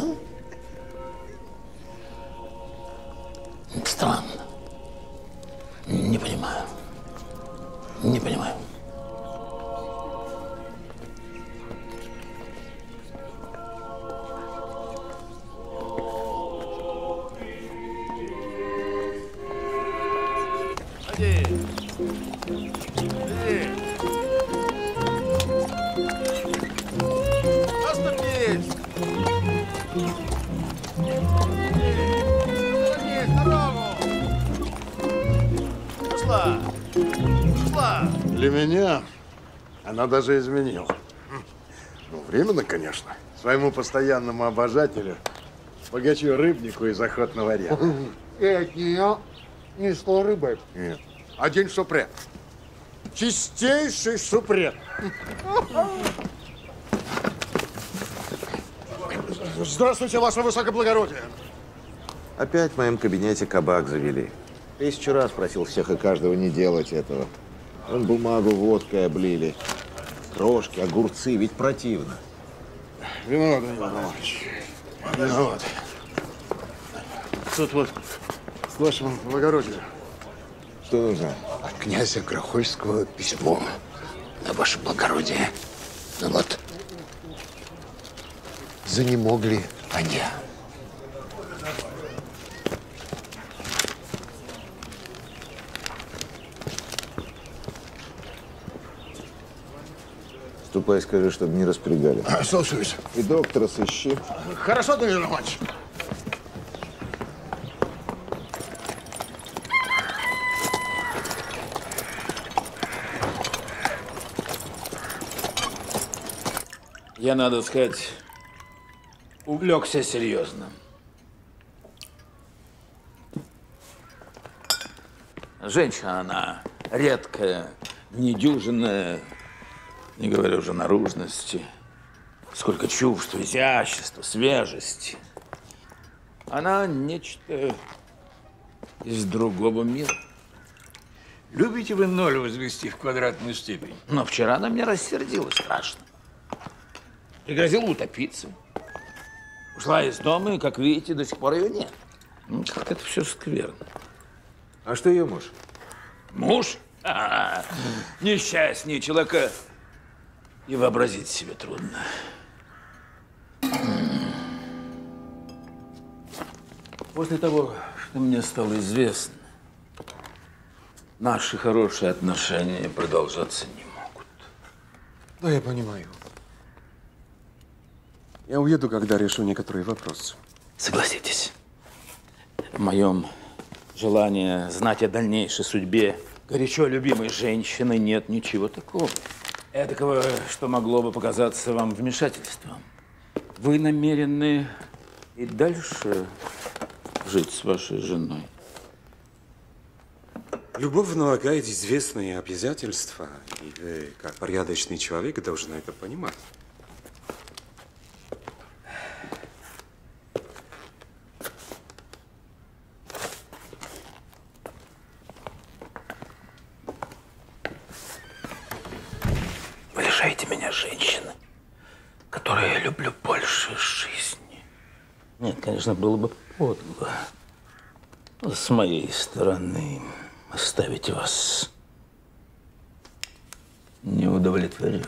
Странно. Не понимаю. Не понимаю. Иди. Иди. Оступись. Иди, дорогу. Пошла. Пошла. Для меня она даже изменила. Ну, временно, конечно. Своему постоянному обожателю, богачу рыбнику из охотного ряда. И от нее несло рыбой. Нет. Один супрет. Чистейший супрет. Здравствуйте, ваше высокоблагородие. Опять в моем кабинете кабак завели. Тысячу раз просил всех и каждого не делать этого. Вон бумагу водкой облили. Крошки, огурцы, ведь противно. Виноват, Данил Романович. Виноват. Тут вот к вашему благородию. Что нужно? От князя Грохольского письмо. На ваше благородие. Ну вот. Занемогли они. Ступай, скажи, чтобы не распрягали. А, слушаюсь. И доктора сыщи. Хорошо, Данил Романович. Я, надо сказать, увлекся серьезно. Женщина она редкая, недюжинная, не говоря уже о наружности. Сколько чувств, изящества, свежести. Она нечто из другого мира. Любите вы ноль возвести в квадратную степень? Но вчера она меня рассердила страшно. Пригрозила утопиться. Ушла из дома, и, как видите, до сих пор ее нет. Ну, как это все скверно. А что ее муж? Муж? А-а-а. Несчастнее человека и вообразить себе трудно. После того, что мне стало известно, наши хорошие отношения продолжаться не могут. Да, я понимаю. Я уеду, когда решу некоторые вопросы. Согласитесь, в моем желании знать о дальнейшей судьбе горячо любимой женщины нет ничего такого. Эдакого, что могло бы показаться вам вмешательством. Вы намерены и дальше жить с вашей женой? Любовь налагает известные обязательства, и вы, как порядочный человек, должны это понимать. Вы лишаете меня женщины, которую я люблю больше жизни. Нет, конечно, было бы подло с моей стороны оставить вас Не удовлетворен.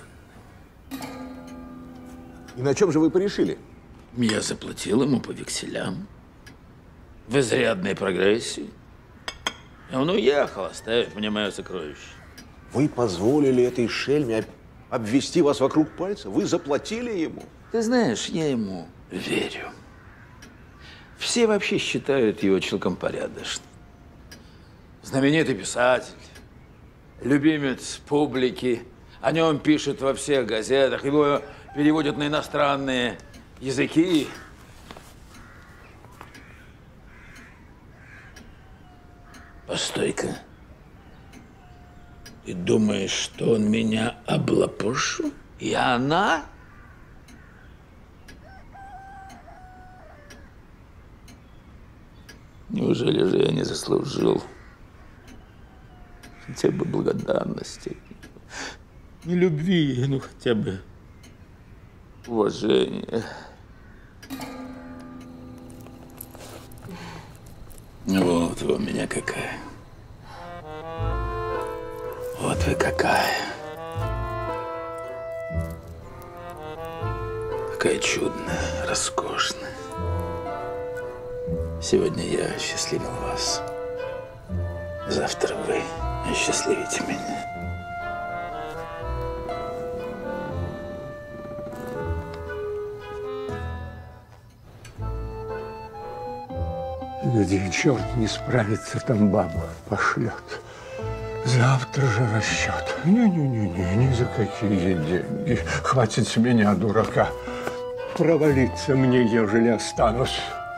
И на чем же вы порешили? Я заплатил ему по векселям. В изрядной прогрессии. И он уехал, оставив мне мое сокровище. Вы позволили этой шельме обвести вас вокруг пальца? Вы заплатили ему? Ты знаешь, я ему верю. Все вообще считают его человеком порядочным. Знаменитый писатель, любимец публики. О нем пишут во всех газетах, его переводят на иностранные языки. Постой-ка. Ты думаешь, что он меня облапошил? И она? Неужели же я не заслужил хотя бы благодарности? Не любви, ну хотя бы уважения. Вот вы у меня какая. Вот вы какая. Какая чудная, роскошная. Сегодня я осчастливил вас. Завтра вы осчастливите меня. Где черт не справится, там бабу пошлет. Завтра же расчет. Не-не-не, ни за какие деньги. Хватит с меня, дурака. Провалиться мне, ежели останусь.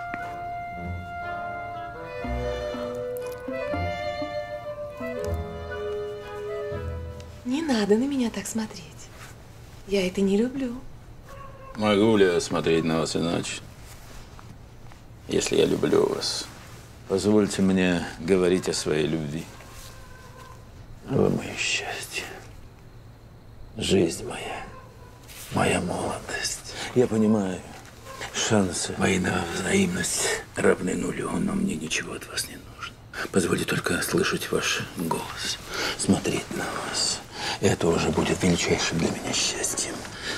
Не надо на меня так смотреть. Я это не люблю. Могу ли я смотреть на вас иначе? Если я люблю вас, позвольте мне говорить о своей любви. Вы мое счастье, жизнь моя, моя молодость. Я понимаю, шансы мои на взаимность равны нулю, но мне ничего от вас не нужно. Позвольте только слышать ваш голос, смотреть на вас. Это уже будет величайшим для меня счастьем.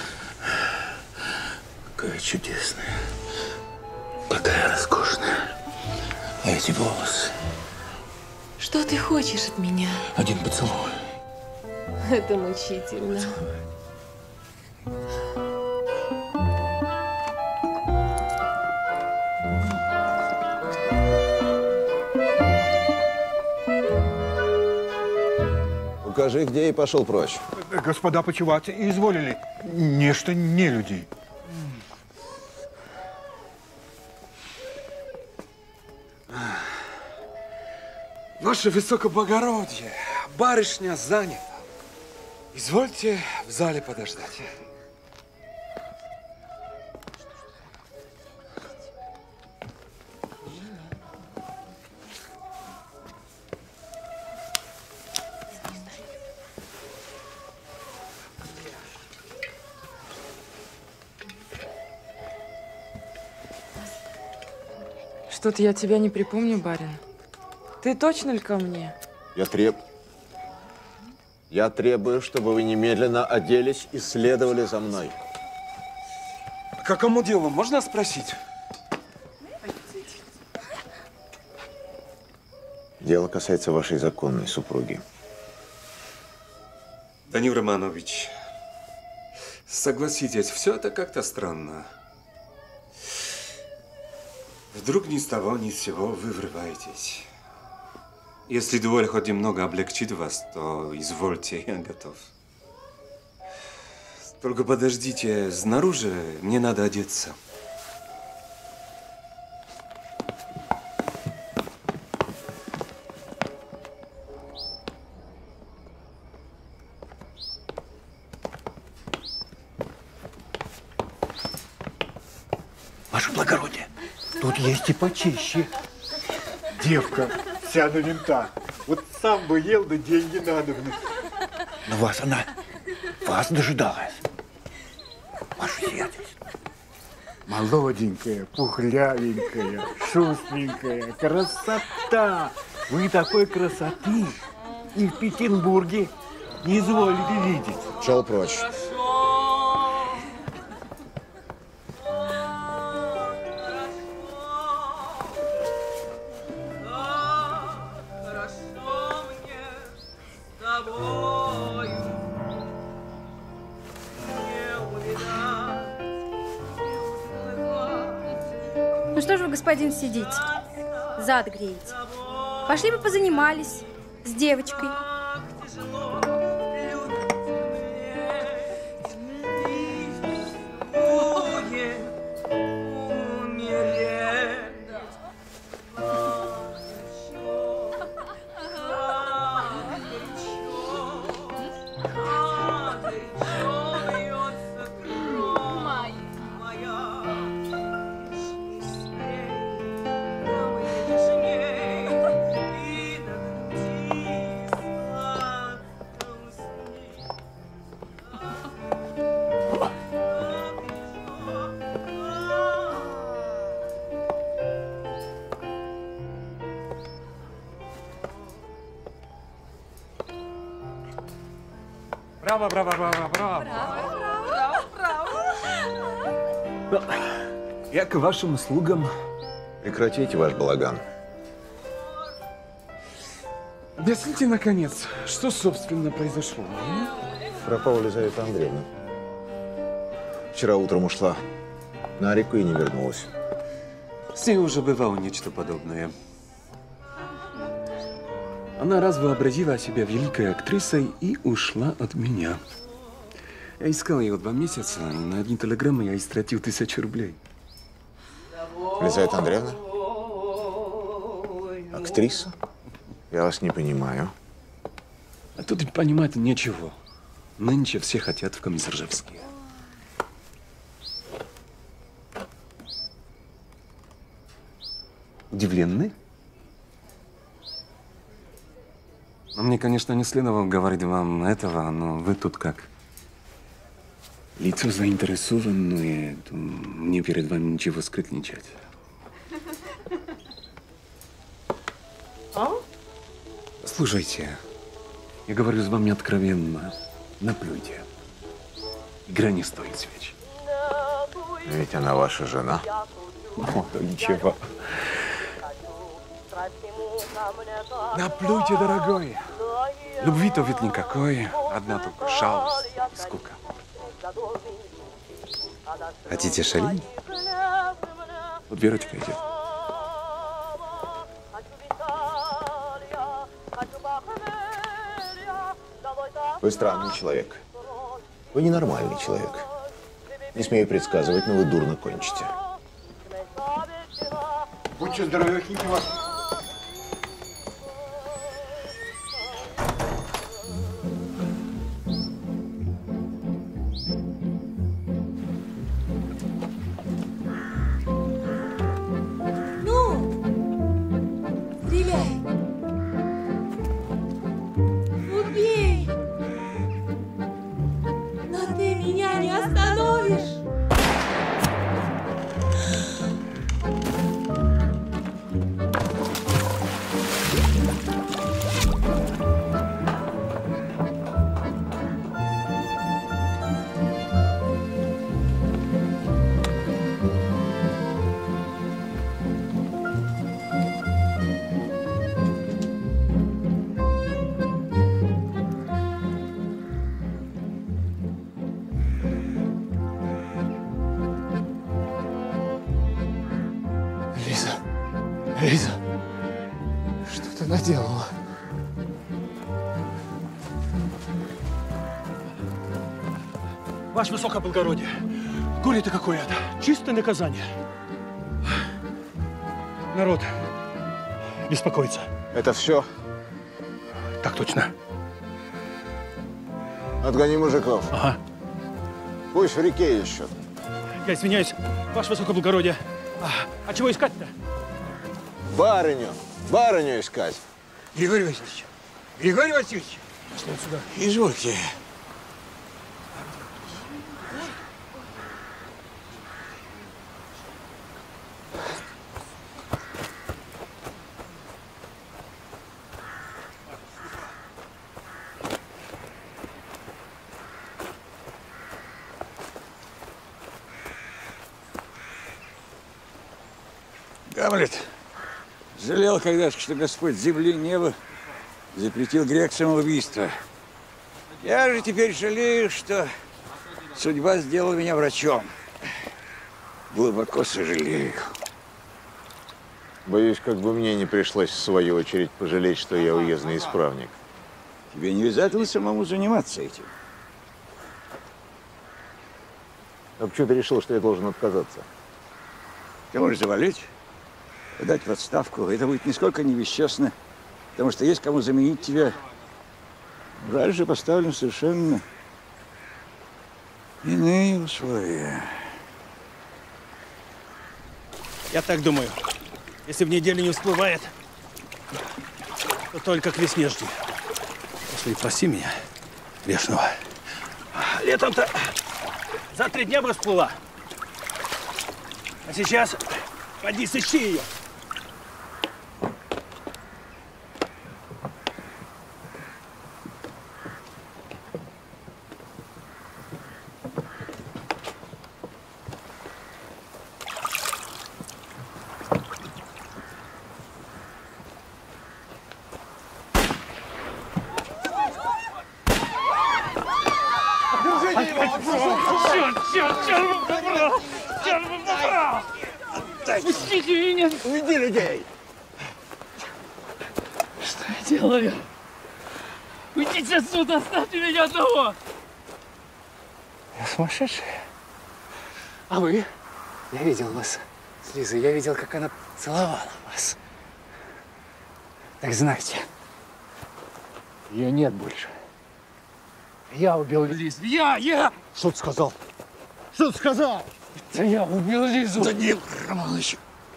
Какая чудесная, какая роскошная. А эти волосы. Что ты хочешь от меня? Один поцелуй. Это мучительно. Укажи, где и пошел прочь. Господа почивать изволили. Нечто не люди. Ваше высокоблагородие, барышня занята. Извольте в зале подождать. Что-то я тебя не припомню, барин. Ты точно ли ко мне? Я треб... Я требую, чтобы вы немедленно оделись и следовали за мной. Какому делу, можно спросить? Дело касается вашей законной супруги. Данил Романович, согласитесь, все это как-то странно. Вдруг ни с того, ни с сего вы врываетесь. Если двор хоть немного облегчит вас, то извольте, я готов. Только подождите, снаружи мне надо одеться. Ваше благородие, тут есть и почище. Девка вся на винтах. Вот сам бы ел, да деньги надо. Но вас она, вас дожидалась. Ваше сиятельство. Молоденькая, пухлявенькая, шустренькая, красота. Вы такой красоты и в Петербурге Не изволили видеть. Шел прочь. Ну что ж вы, господин, сидите? Зад греете. Пошли бы позанимались с девочкой. Браво, браво, браво, браво. Ну, я к вашим услугам. Прекратите ваш балаган. Объясните, наконец, что, собственно, произошло? Пропала Лизавета Андреевна. Вчера утром ушла на реку и не вернулась. С ней уже бывало нечто подобное. Она раз вообразила себя великой актрисой и ушла от меня. Я искал ее два месяца, и на одни телеграммы я истратил тысячу рублей. Лизавета Андреевна? Актриса? Я вас не понимаю. А тут и понимать нечего. Нынче все хотят в Комиссаржевские. Удивлены? Но мне, конечно, не следовало говорить вам этого, но вы тут как? Лицо заинтересованное, то мне перед вами ничего скрытничать. Слушайте, я говорю с вами откровенно. Наплюйте. Игра не стоит свеч. Ведь она ваша жена. Ну, то ничего. Наплюйте, дорогой. Любви-то ведь никакой. Одна только шалость и скука. Хотите шалить? Вот Верочка идет. Вы странный человек. Вы ненормальный человек. Не смею предсказывать, но вы дурно кончите. Будьте здоровехники вас. Лиза, что ты наделала? Ваше высокоблагородие, горе-то какое-то. Чистое наказание. Народ беспокоится. Это все? Так точно. Отгони мужиков. Ага. Пусть в реке ищут. Я извиняюсь, ваше высокоблагородие. А, а чего искать-то? Барыню. Барыню искать. Григорий Васильевич. Григорий Васильевич. Пошли сюда. Извольте. Гамлет жалел когда-то, что Господь земли и неба запретил грех самоубийства. Я же теперь жалею, что судьба сделала меня врачом. Глубоко сожалею. Боюсь, как бы мне не пришлось, в свою очередь, пожалеть, что я уездный исправник. Тебе не обязательно самому заниматься этим. А почему ты решил, что я должен отказаться? Ты можешь завалить, подать в отставку. Это будет нисколько не бесчестно, потому что есть кому заменить тебя. Дальше поставлен совершенно иные условия. Я так думаю. Если в неделю не всплывает, то только к весне жди. Господи, прости меня, грешного. Летом-то за три дня бы всплыла. А сейчас поди сыщи ее. Пустите меня! Уйди, людей! Что я делаю? Уйдите отсюда, оставьте меня одного! Я сумасшедший. А вы? Я видел вас с Лизой, я видел, как она целовала вас. Так знаете, ее нет больше. Я убил Лизу. Я, я! Что ты сказал? Что ты сказал? Это я убил Лизу. Данил Романович.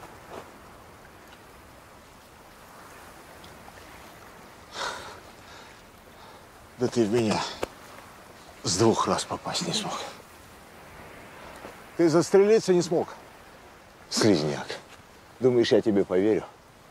Да ты в меня с двух раз попасть не смог. Ты застрелиться не смог, слизняк. Думаешь, я тебе поверю?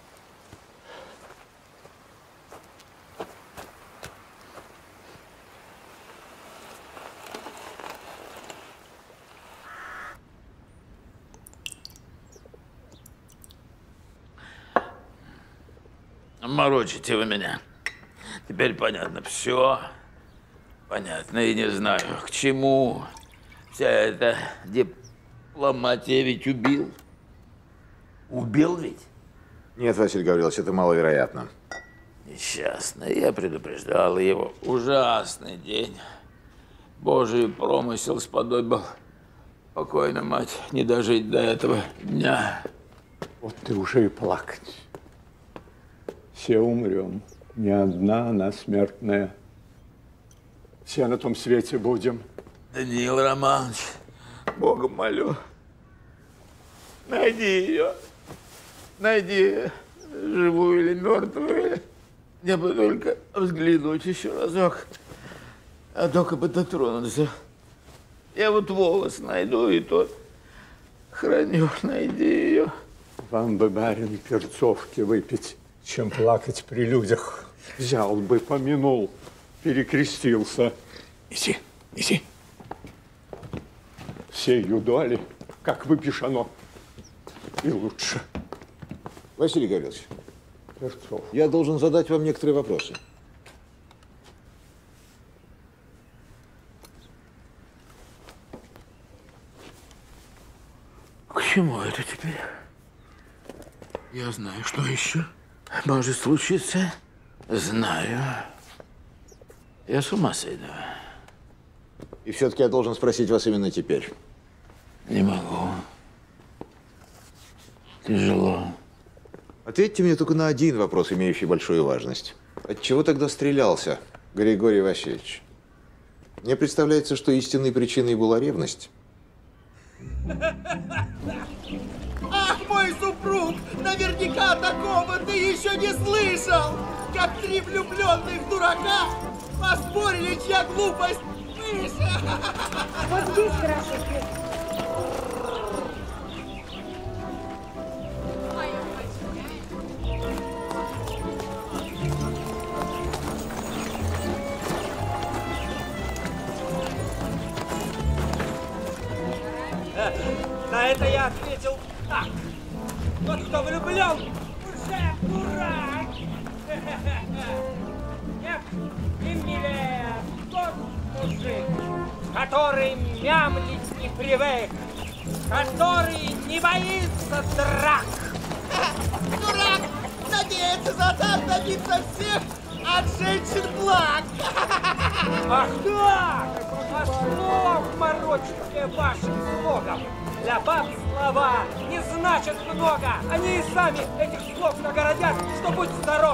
Морочите вы меня. Теперь понятно все. Понятно, и не знаю, к чему вся эта дипломатия. Ведь убил. Убил ведь? Нет, Василий Гаврилович, это маловероятно. Несчастный. Я предупреждал его. Ужасный день. Божий промысел сподобил покойную мать не дожить до этого дня. Вот ты уже и плакать. Все умрем. Не одна она смертная. Все на том свете будем. Даниил Романович, Богом молю, найди ее. Найди, живую или мертвую. Я бы только взглянуть еще разок. А только бы дотронуться. Я вот волос найду, и тот храню. Найди ее. Вам бы, барин, перцовки выпить, чем плакать при людях. Взял бы, помянул, перекрестился. Неси, неси. Сею доли, как выпьешь оно, и лучше. Василий Гаврилович, Перцов. я должен задать вам некоторые вопросы. К чему это теперь? Я знаю, что еще может случиться. Знаю. Я с ума сойду. И все-таки я должен спросить вас именно теперь. Не могу. Тяжело. Ответьте мне только на один вопрос, имеющий большую важность. Отчего тогда стрелялся Григорий Васильевич? Мне представляется, что истинной причиной была ревность. Ах, мой супруг! Наверняка такого ты еще не слышал! Как три влюбленных дурака поспорили, чья глупость выше! Вот здесь хорошо. На это я ответил так. Тот, кто влюблен, уже дурак. Нет, им милее тот мужик, который мямлить не привык, который не боится драк. Дурак! Надеется зато добиться всех от женщин благ! Ах так! А слов морочите вашим слогом! Для баб слова не значат много! Они и сами этих слов нагородят, что будь здоров!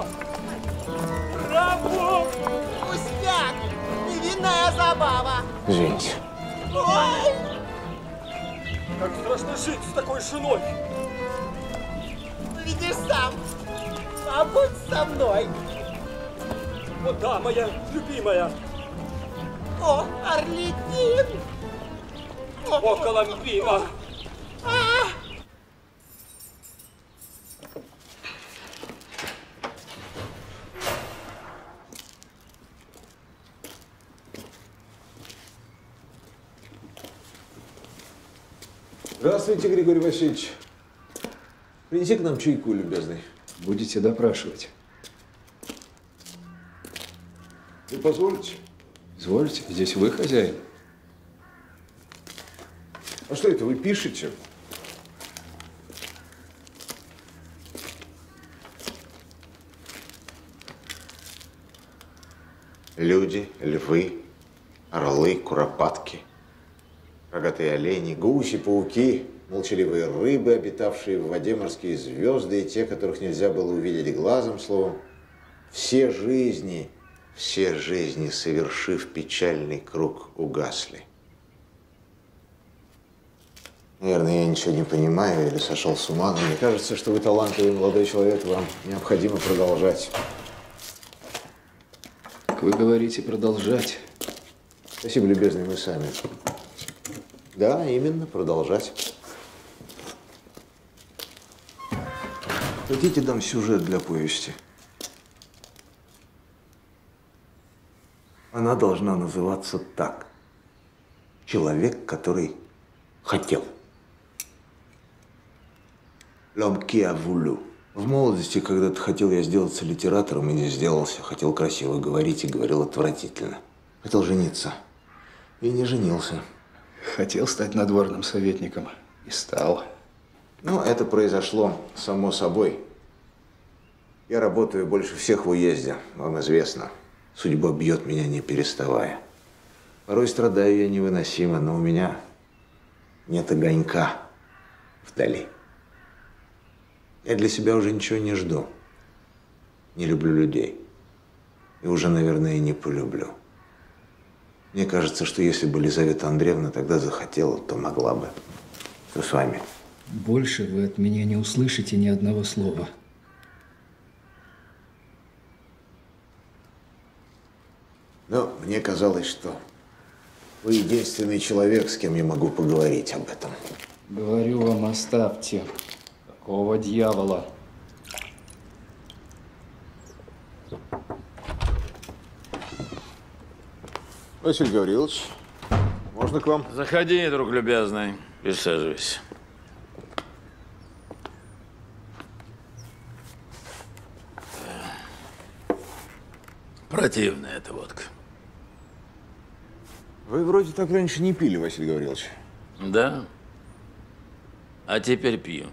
Браво! Пустяк! Невинная забава! Извините. Ой! Как страшно жить с такой женой! Видишь сам! Побудь со мной! О, да, моя любимая! О, Орликин! О, Коломбина! А! Здравствуйте, Григорий Васильевич. Принеси к нам чайку, любезный. Будете допрашивать. Вы позволите? Извольте, здесь вы хозяин. А что это вы пишете? Люди, львы, орлы, куропатки, рогатые олени, гуси, пауки, молчаливые рыбы, обитавшие в воде, морские звезды и те, которых нельзя было увидеть глазом, словом, все жизни, все жизни, совершив печальный круг, угасли. Наверное, я ничего не понимаю или сошел с ума, но мне кажется, что вы талантливый молодой человек, вам необходимо продолжать. Как вы говорите, продолжать. Спасибо, любезный, мы сами. Да, именно, продолжать. Хотите, дам сюжет для повести? Она должна называться так. Человек, который хотел. L'homme qui a voulu. В молодости когда-то хотел я сделаться литератором и не сделался. Хотел красиво говорить и говорил отвратительно. Хотел жениться. И не женился. Хотел стать надворным советником. И стал. Ну, это произошло само собой. Я работаю больше всех в уезде, вам известно. Судьба бьет меня, не переставая. Порой страдаю я невыносимо, но у меня нет огонька вдали. Я для себя уже ничего не жду. Не люблю людей. И уже, наверное, и не полюблю. Мне кажется, что если бы Лизавета Андреевна тогда захотела, то могла бы. Что с вами? Больше вы от меня не услышите ни одного слова. Но мне казалось, что вы единственный человек, с кем я могу поговорить об этом. Говорю вам, оставьте. Какого дьявола? Василий Гаврилович, можно к вам? Заходи, друг любезный, присаживайся. Противная эта водка. Вы вроде так раньше не пили, Василий Гаврилович. Да. А теперь пью.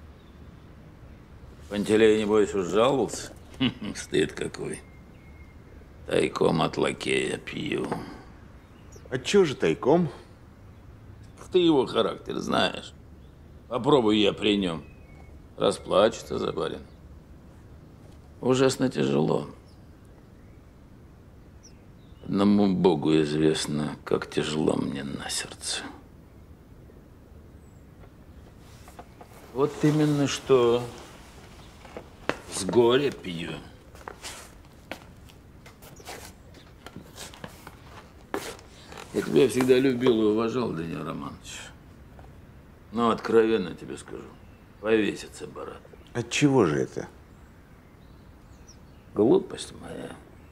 Пантелей, небось, уж жаловался? Стыд какой. Тайком от лакея пью. А чё же тайком? Ты его характер знаешь. Попробуй я при нем. Расплачется за барин. Ужасно тяжело. Одному Богу известно, как тяжело мне на сердце. Вот именно что с горя пью. Я тебя всегда любил и уважал, Данил Романович. Но откровенно тебе скажу, повесится, брат. От чего же это? Глупость моя.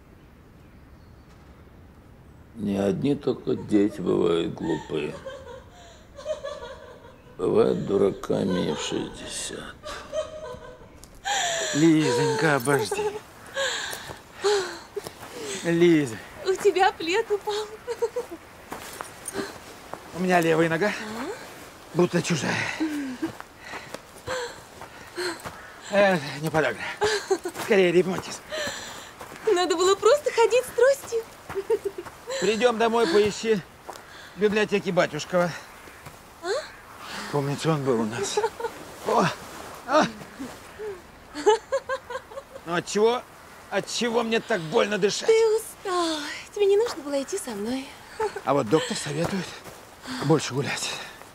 Не одни только дети бывают глупые. Бывают дураками и в шестьдесят. Лизонька, обожди. Лиза. У тебя плед упал. У меня левая нога, будто чужая. Э, не подагра. Скорее ревматизм. Надо было просто ходить с тростью. Придем домой, поищи в библиотеке Батюшкова. А? Помните, он был у нас. О! А! Ну от чего, от чего мне так больно дышать? Ты устал. Тебе не нужно было идти со мной. А вот доктор советует больше гулять.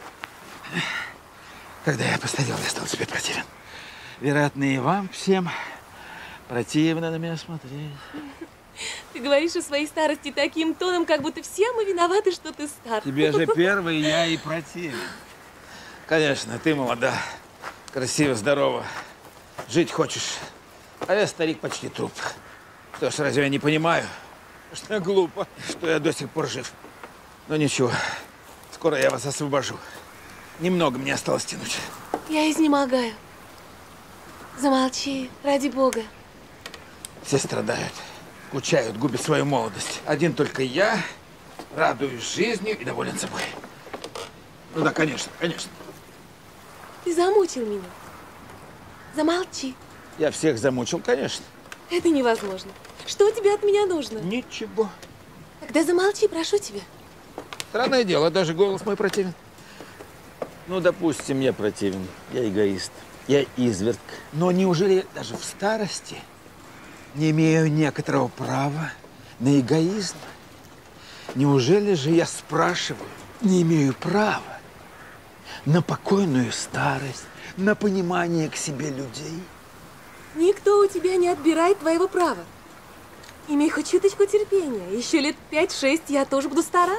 Когда я постарел, я стал себе противен. Вероятно, и вам всем противно на меня смотреть. Ты говоришь о своей старости таким тоном, как будто все мы виноваты, что ты стар. Тебе же первый я и противен. Конечно, ты молода, красиво, здорова. Жить хочешь. А я старик почти труп. Что ж, разве я не понимаю, что я глупо, что я до сих пор жив? Но ничего, скоро я вас освобожу. Немного мне осталось тянуть. Я изнемогаю. Замолчи, ради бога. Все страдают, скучают, губят свою молодость. Один только я радуюсь жизнью и доволен собой. Ну да, конечно, конечно. Ты замучил меня. Замолчи. Я всех замучил, конечно. Это невозможно. Что тебе от меня нужно? Ничего. Тогда замолчи, прошу тебя. Странное дело, даже голос мой противен. Ну, допустим, я противен. Я эгоист. Я изверг. Но неужели даже в старости не имею некоторого права на эгоизм? Неужели же я спрашиваю, не имею права на покойную старость, на понимание к себе людей? Никто у тебя не отбирает твоего права. Имей хоть чуточку терпения. Еще лет пять-шесть я тоже буду стара.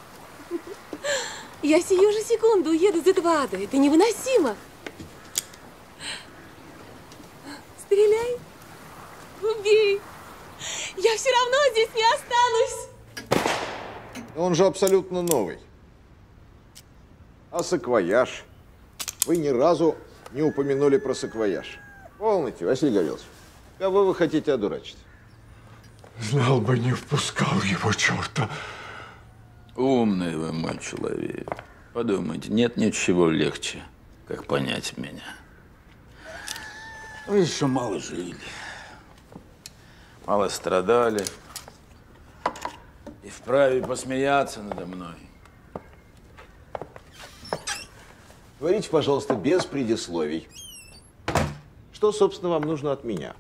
Я сию же секунду уеду из этого ада. Это невыносимо. Стреляй. Убей. Я все равно здесь не останусь. Он же абсолютно новый. А саквояж? Вы ни разу не упомянули про саквояж. Полностью, Василий Гаврилович. Кого вы хотите одурачить? Знал бы, не впускал его черта. Умный вы мой человек. Подумайте, нет ничего легче, как понять меня. Вы еще мало жили, мало страдали. И вправе посмеяться надо мной. Говорите, пожалуйста, без предисловий. Что, собственно, вам нужно от меня?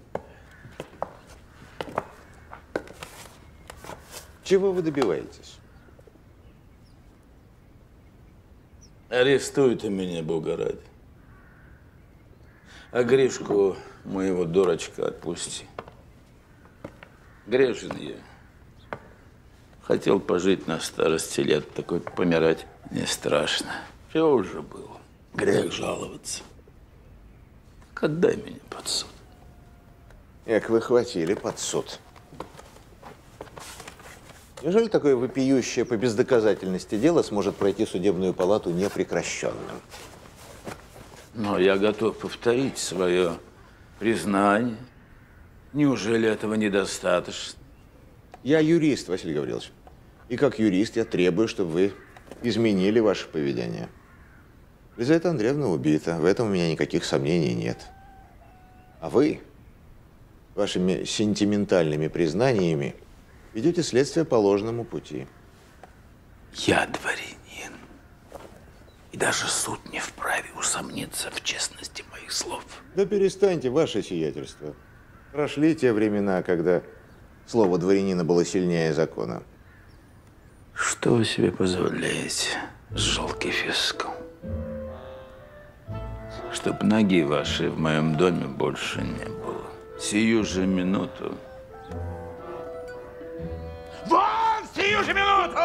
Чего вы добиваетесь? Арестуйте меня, Бога ради. А Гришку, моего дурачка, отпусти. Грешен я. Хотел пожить на старости лет, такой помирать не страшно. Все уже было. Грех жаловаться. Так отдай меня под суд. Эх, вы хватили под суд. Неужели такое вопиющее по бездоказательности дело сможет пройти судебную палату непрекращенным? Но я готов повторить свое признание. Неужели этого недостаточно? Я юрист, Василий Гаврилович. И как юрист я требую, чтобы вы изменили ваше поведение. Лизавета Андреевна убита. В этом у меня никаких сомнений нет. А вы вашими сентиментальными признаниями ведете следствие по ложному пути. Я дворянин. И даже суд не вправе усомниться в честности моих слов. Да перестаньте, ваше сиятельство. Прошли те времена, когда слово дворянина было сильнее закона. Что вы себе позволяете, жалкий фискал? Чтоб ноги вашей в моем доме больше не было. Сию же минуту. Вон, сию же минуту!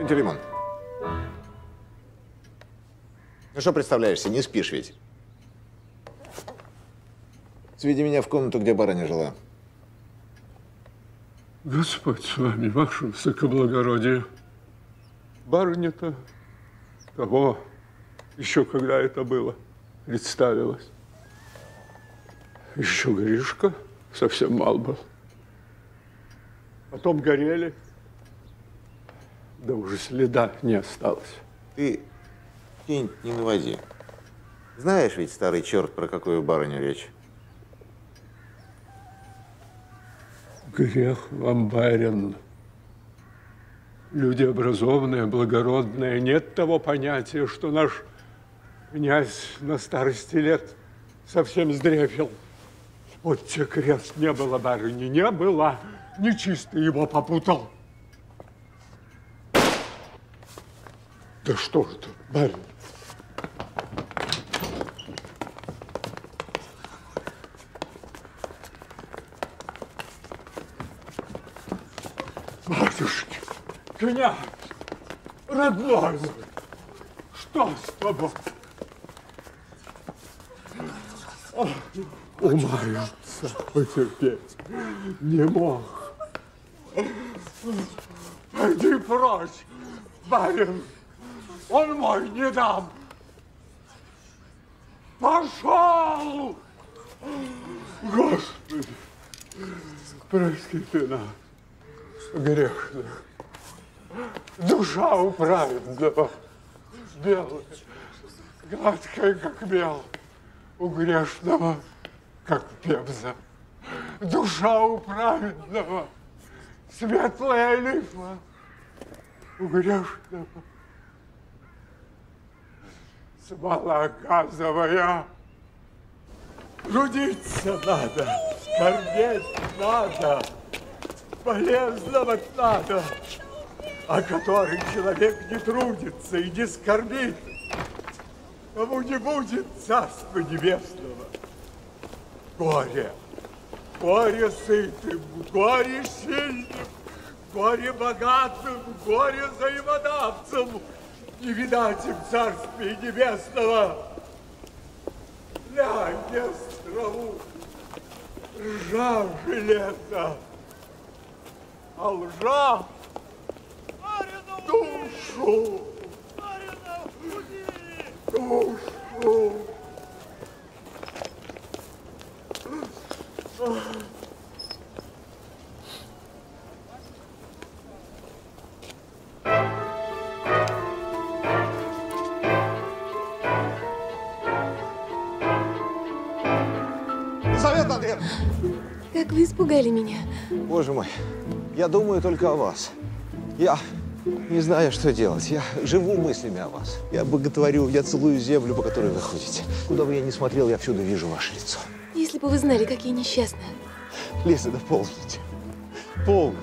Пантелеймон. Ну что представляешься, не спишь ведь? Сведи меня в комнату, где барыня жила. Господь с вами, ваше высокоблагородие. Барыня-то того, еще когда это было, представилась. Еще Гришка совсем мал был. Потом горели, да уже следа не осталось. Ты кинь не наводи. Знаешь ведь, старый черт, про какую барыню речь? Грех вам, барин. Люди образованные, благородные. Нет того понятия, что наш князь на старости лет совсем сдрефил. Вот те крест, не было барыни, не было. Нечистый его попутал. Да что ж это, барин? Батюшки, князь, родной мой, что с тобой? Умаяться, потерпеть не мог. Пойди прочь, барин, он мой не дам. Пошел! Господи, прости ты нас, грешных. Душа у праведного белая, гладкая, как мел, у грешного, как пемза. Душа у праведного, светлая лифа, у грешного, смола газовая. Трудиться надо, скорбеть надо, полезного надо, а который человек не трудится и не скорбит, тому не будет царства небесного. Горе, горе сытым, горе сильным, горе богатым, горе взаимодавцам, не видать им царствия небесного. Глянь, ест траву, ржа железо, а лжа душу, душу. Елизавета Андреевна! Как вы испугали меня. Боже мой, я думаю только о вас. Я не знаю, что делать. Я живу мыслями о вас. Я боготворю, я целую землю, по которой вы ходите. Куда бы я ни смотрел, я всюду вижу ваше лицо. Если бы вы знали, какие несчастные. Лиза, да полните. Полните.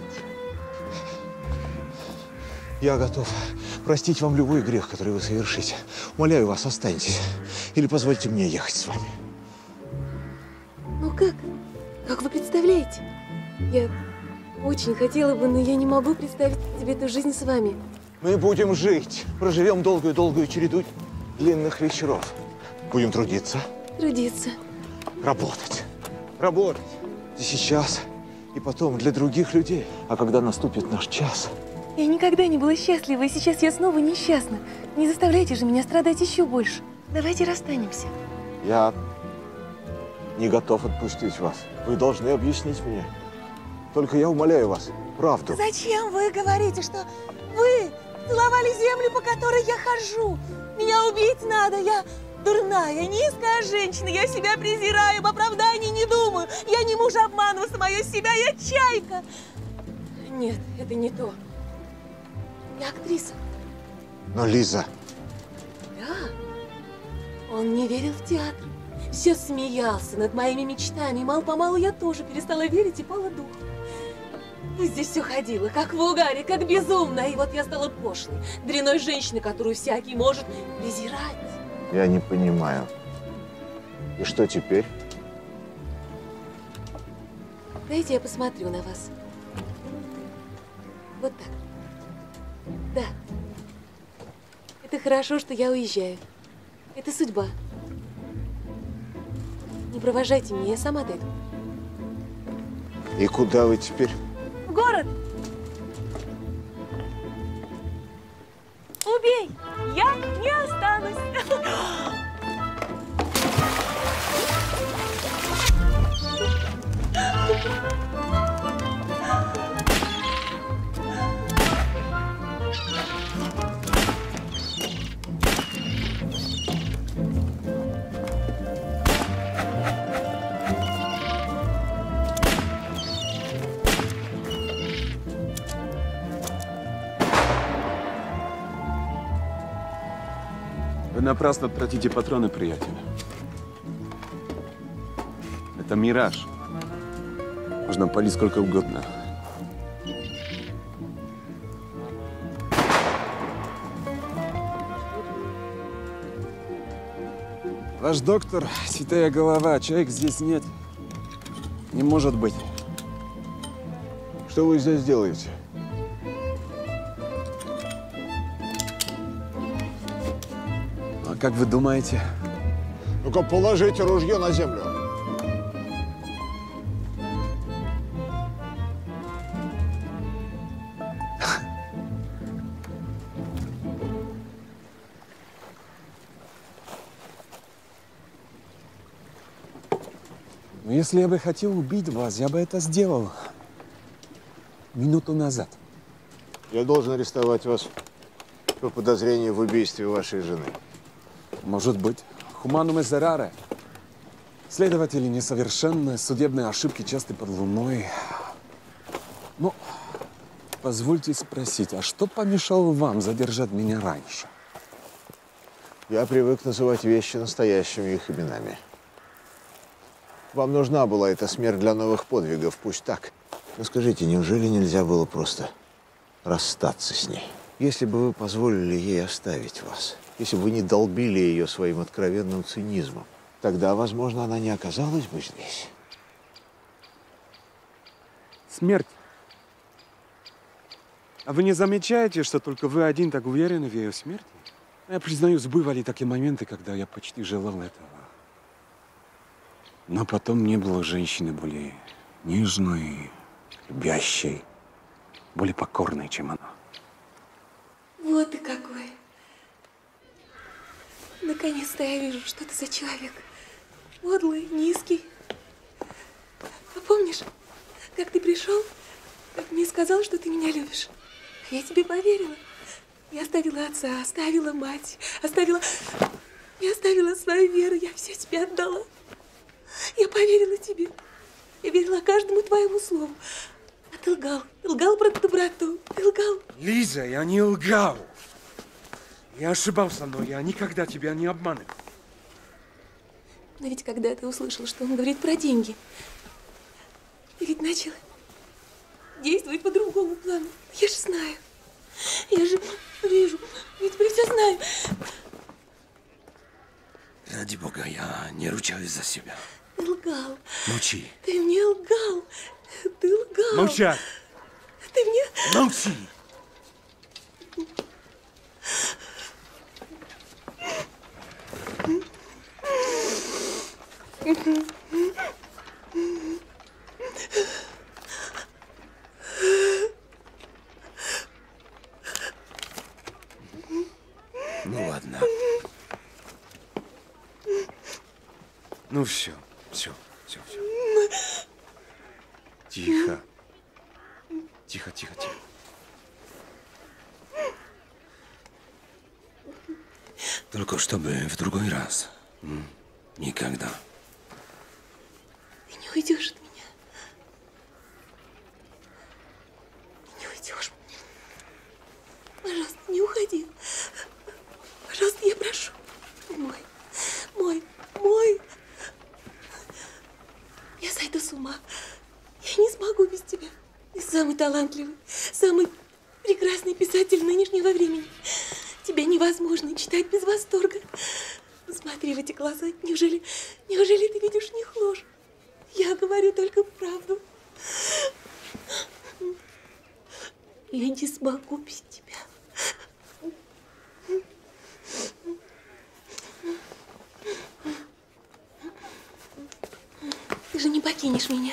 Я готов простить вам любой грех, который вы совершите. Умоляю вас, останьтесь. Или позвольте мне ехать с вами. Ну как? Как вы представляете? Я очень хотела бы, но я не могу представить себе эту жизнь с вами. Мы будем жить. Проживем долгую-долгую череду длинных вечеров. Будем трудиться. Трудиться. Работать. Работать. И сейчас, и потом для других людей. А когда наступит наш час… Я никогда не была счастлива, и сейчас я снова несчастна. Не заставляйте же меня страдать еще больше. Давайте расстанемся. Я не готов отпустить вас. Вы должны объяснить мне. Только я умоляю вас, правду. Зачем вы говорите, что вы целовали землю, по которой я хожу? Меня убить надо, я дурная, низкая женщина, я себя презираю, об оправдании не думаю. Я не муж обманываю самое себя, я чайка. Нет, это не то. Я актриса. Но, Лиза… Да, он не верил в театр. Все смеялся над моими мечтами. Мало-помалу я тоже перестала верить и пала духом. И здесь все ходило, как в угаре, как безумно. И вот я стала пошлой, дрянной женщиной, которую всякий может презирать. Я не понимаю. И что теперь? Дайте я посмотрю на вас. Вот так. Да. Это хорошо, что я уезжаю. Это судьба. Не провожайте меня, я сама дойду. И куда вы теперь? В город! Убей! Я не останусь! Вы напрасно тратите патроны, приятель. Это мираж. Можно палить сколько угодно. Ваш доктор, святая голова, человек здесь нет. Не может быть. Что вы здесь делаете? А как вы думаете? Ну-ка, положите ружье на землю. Но если я бы хотел убить вас, я бы это сделал минуту назад. Я должен арестовать вас по подозрению в убийстве вашей жены. Может быть. Humanum est rare. Следователи несовершенны, судебные ошибки часто под луной. Но позвольте спросить, а что помешало вам задержать меня раньше? Я привык называть вещи настоящими их именами. Вам нужна была эта смерть для новых подвигов, пусть так. Но скажите, неужели нельзя было просто расстаться с ней? Если бы вы позволили ей оставить вас, если бы вы не долбили ее своим откровенным цинизмом, тогда, возможно, она не оказалась бы здесь. Смерть. А вы не замечаете, что только вы один так уверены в ее смерти? Я признаюсь, бывали такие моменты, когда я почти желал этого. Но потом не было женщины более нежной, любящей, более покорной, чем она. Вот ты какой. Наконец-то я вижу, что ты за человек. Подлый, низкий. А помнишь, как ты пришел, как мне сказал, что ты меня любишь? Я тебе поверила. Я оставила отца, оставила мать, оставила... Я оставила свою веру, я все тебе отдала. Я поверила тебе. Я верила каждому твоему слову. А ты лгал. Ты лгал про доброту. Ты лгал. Лиза, я не лгал. Я ошибался, но я никогда тебя не обманывал. Но ведь когда ты услышал, что он говорит про деньги, ты ведь начал действовать по другому плану. Я же знаю. Я же вижу. Я теперь все знаю. Ради бога, я не ручаюсь за себя. Ты лгал. Молчи. Ты мне лгал. Ты лгал. Молчать. Ты мне... Молчи. Ну ладно. Ну все, все, все, все. Тихо. Тихо, тихо, тихо. Только чтобы в другой раз. М? Никогда. Ты не уйдешь от меня. Ты не уйдешь. Пожалуйста, не уходи. Пожалуйста, я прошу. Мой, мой, мой. Я сойду с ума. Я не смогу без тебя. Ты самый талантливый, самый прекрасный писатель нынешнего времени. Тебя невозможно читать без восторга. Смотри в эти глаза. Неужели, неужели ты видишь в них ложь? Я говорю только правду. Я не смогу без тебя. покинешь меня.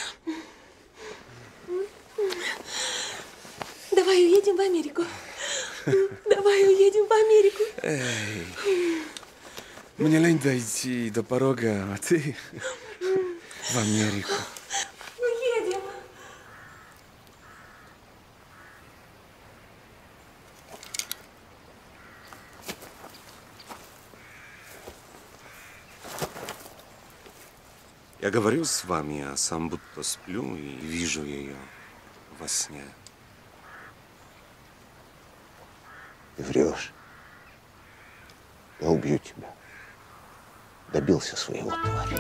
Давай уедем в Америку. Давай уедем в Америку. Эй, мне лень дойти до порога, а ты в Америку. Уедем. Я говорю с вами, а сам будто сплю и вижу ее во сне. Ты врешь. Я убью тебя. Добился своего, тварь.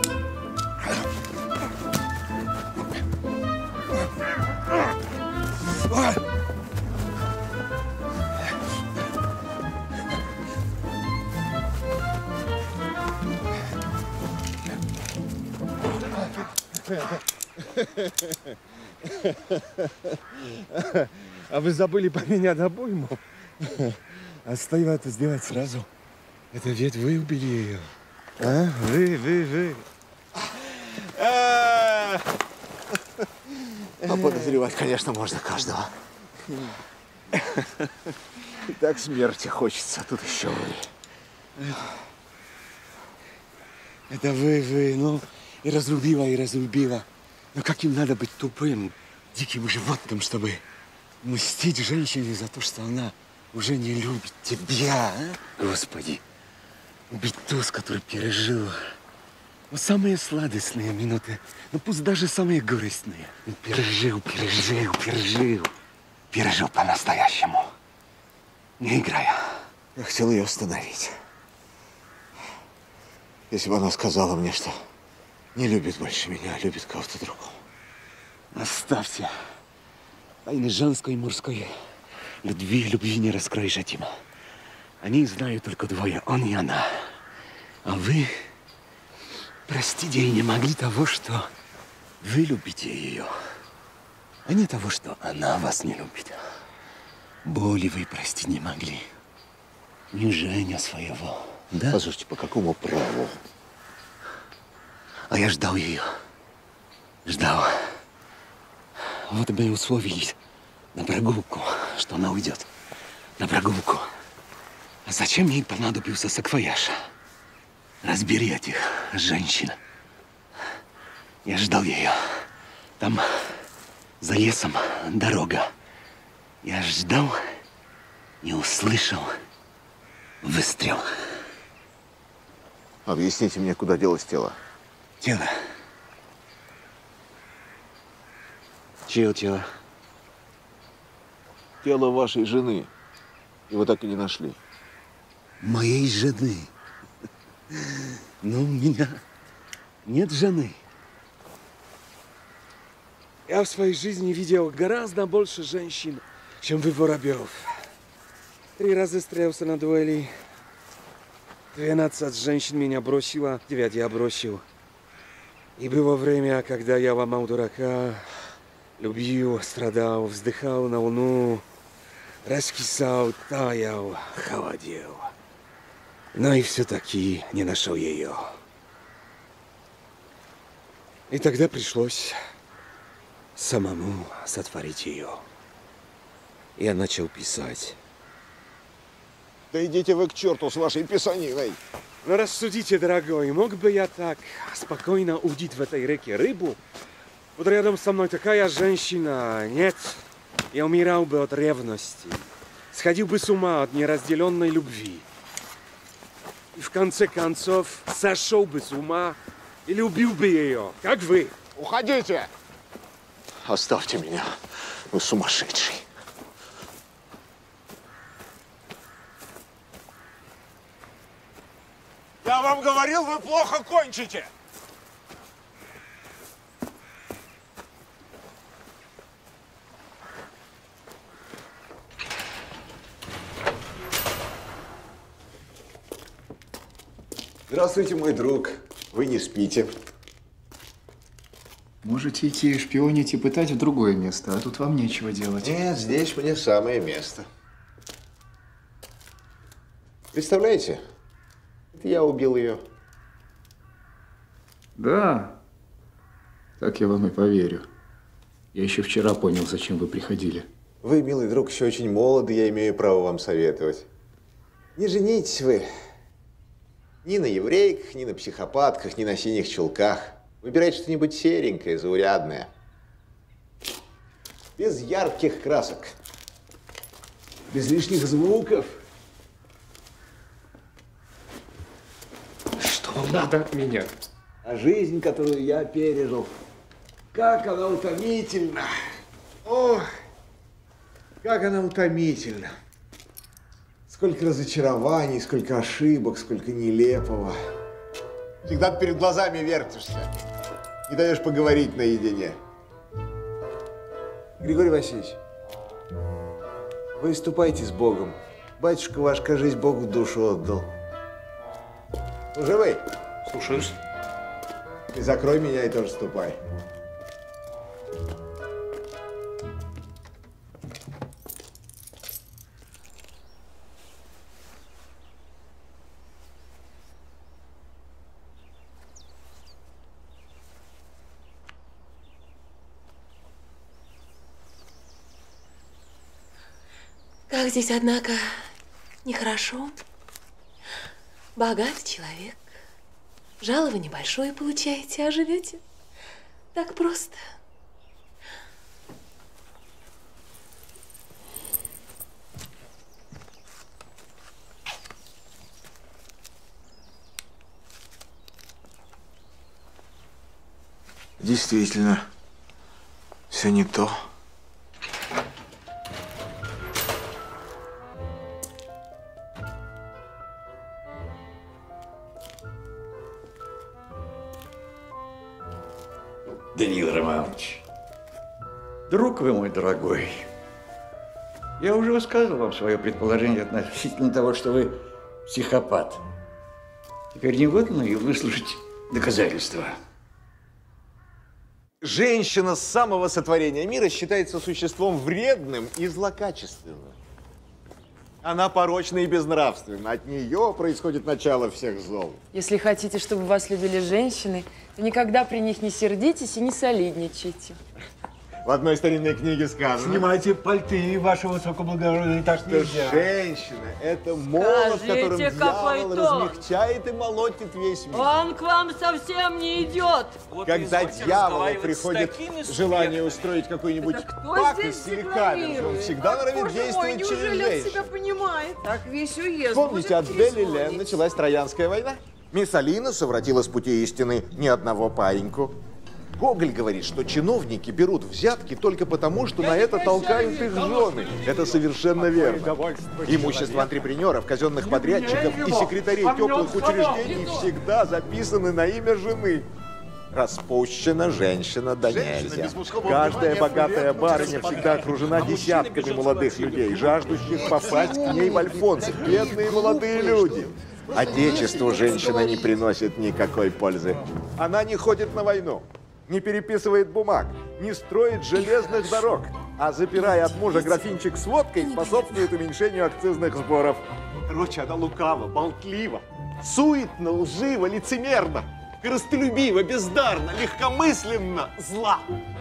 А вы забыли поменять обойму? Оставил это сделать сразу. Это ведь вы убили ее. А? Вы, вы, вы. А подозревать, конечно, можно каждого. И так смерти хочется, а тут еще вы. Это вы, вы, ну, и разлюбила, и разлюбила. Но каким надо быть тупым, диким животным, чтобы мстить женщине за то, что она уже не любит тебя, а? Господи, убить ту, с которой пережил. Ну, самые сладостные минуты, ну пусть даже самые горестные. Ну, пережил, пережил, пережил. Пережил по-настоящему. Не играя. Я хотел ее остановить. Если бы она сказала мне, что не любит больше меня, а любит кого-то другого. Оставьте. Тайны женской и мужской любви, любви не раскроешь этим. Они знают только двое, он и она. А вы простите и не могли того, что вы любите ее, а не того, что она вас не любит. Боли вы простить не могли. Унижения своего, да? Послушайте, по какому праву? А я ждал ее. Ждал. Вот мы и условились на прогулку, что она уйдет. На прогулку. А зачем ей понадобился саквояж? Разбери этих женщин. Я ждал ее. Там за лесом дорога. Я ждал, не услышал выстрел. Объясните мне, куда делось тело? Тело? Чье тело? Тело вашей жены. И вы так и не нашли. Моей жены? Но у меня нет жены. Я в своей жизни видел гораздо больше женщин, чем вы, Воробьев. Три раза стрелялся на дуэли. Двенадцать женщин меня бросило, девять я бросил. И было время, когда я ломал дурака, любил, страдал, вздыхал на луну, раскисал, таял, холодел. Но и все-таки не нашел ее. И тогда пришлось самому сотворить ее. Я начал писать. Да идите вы к черту с вашей писаниной. Ну рассудите, дорогой, мог бы я так спокойно удить в этой реке рыбу? Вот рядом со мной такая женщина. Нет, я умирал бы от ревности. Сходил бы с ума от неразделенной любви. И в конце концов сошел бы с ума и любил бы ее, как вы. Уходите! Оставьте меня, вы сумасшедший. Я вам говорил, вы плохо кончите! Здравствуйте, мой друг. Вы не спите. Можете идти шпионить и пытать в другое место, а тут вам нечего делать. Нет, здесь мне самое место. Представляете? Это я убил ее. Да. Так я вам и поверю. Я еще вчера понял, зачем вы приходили. Вы, милый друг, еще очень молоды, я имею право вам советовать. Не женитесь вы ни на еврейках, ни на психопатках, ни на синих чулках. Выбирайте что-нибудь серенькое, заурядное. Без ярких красок. Без лишних звуков. Что вам надо от меня? А жизнь, которую я пережил, как она утомительна. Ох, как она утомительна. Сколько разочарований, сколько ошибок, сколько нелепого. Всегда перед глазами вертишься. Не даешь поговорить наедине. Григорий Васильевич, вы ступайте с Богом. Батюшка ваш, кажись, Богу душу отдал. Ну, живой? Слушаюсь. И закрой меня и тоже ступай. Как здесь, однако, нехорошо. Богатый человек. Жалование большое получаете, а живете так просто. Действительно, все не то. Даниил Романович, друг вы мой дорогой, я уже высказывал вам свое предположение относительно того, что вы психопат. Теперь не угодно и выслушать доказательства. Женщина с самого сотворения мира считается существом вредным и злокачественным. Она порочна и безнравственна. От нее происходит начало всех зол. Если хотите, чтобы вас любили женщины, то никогда при них не сердитесь и не солидничайте. В одной старинной книге сказано... Снимайте пальты, ваше высокоблагородие, так что нельзя. Женщина – это молот, Скажите, которым дьявол какой размягчает и молотит весь мир. Он к вам совсем не идет. Вот когда дьяволу приходит желание устроить какую-нибудь пакость или камеру, он всегда норовит действовать через женщину. себя понимает? Так весь уезд. Помните, от Белли-Лен началась Троянская война? Миссалина совратила с пути истины ни одного паиньку. Гоголь говорит, что чиновники берут взятки только потому, что на это толкают их жены. Это совершенно верно. Имущество антрепренеров, казенных подрядчиков и секретарей теплых учреждений всегда записаны на имя жены. Распущена женщина да нельзя. Каждая богатая барыня всегда окружена десятками молодых людей, жаждущих попасть к ней в альфонсы. Бедные молодые люди. Отечеству женщина не приносит никакой пользы. Она не ходит на войну, не переписывает бумаг, не строит железных дорог, а запирая от мужа графинчик с водкой, способствует уменьшению акцизных сборов. Короче, она лукава, болтлива, суетно, лживо, лицемерно, корыстолюбиво, бездарно, легкомысленно, зла.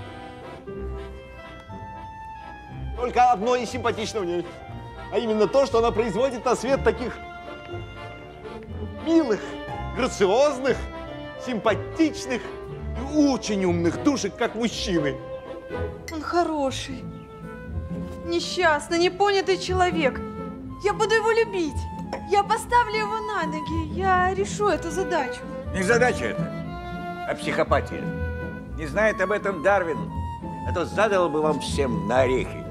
Только одно и симпатично в ней, а именно то, что она производит на свет таких милых, грациозных, симпатичных и очень умных душек, как мужчины. Он хороший, несчастный, непонятый человек. Я буду его любить. Я поставлю его на ноги. Я решу эту задачу. Не задача это, а психопатия. Не знает об этом Дарвин, а то задал бы вам всем на орехи.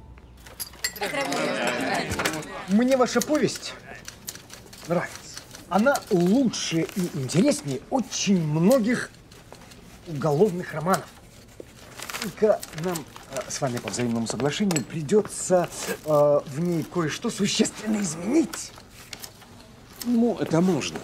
Мне ваша повесть нравится. Она лучше и интереснее очень многих уголовных романов. Только нам э, с вами по взаимному соглашению придется э, в ней кое-что существенно изменить. Ну, это можно.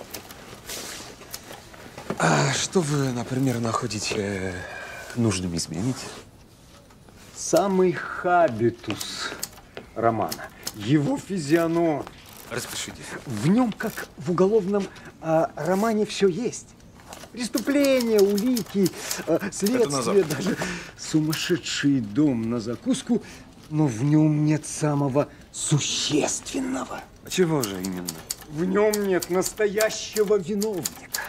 А что вы, например, находите нужным изменить? Самый хабитус романа, его физиономия. Распишитесь. В нем, как в уголовном э, романе, все есть. Преступления, улики, следствие, даже сумасшедший дом на закуску, но в нем нет самого существенного. А чего же именно? В нем нет настоящего виновника.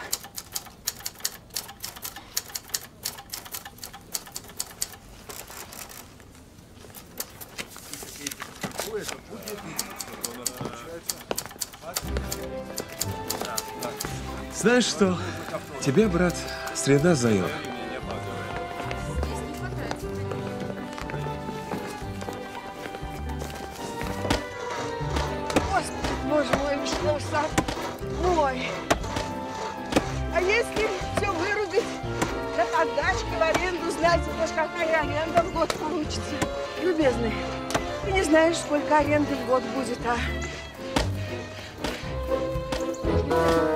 Знаешь что? Тебе, брат, среда зайла. Господи, боже мой, что ж так? Ой. А если все вырубить, да отдачки в аренду, знаете, уж какая аренда в год получится. Любезный, ты не знаешь, сколько аренды в год будет, а?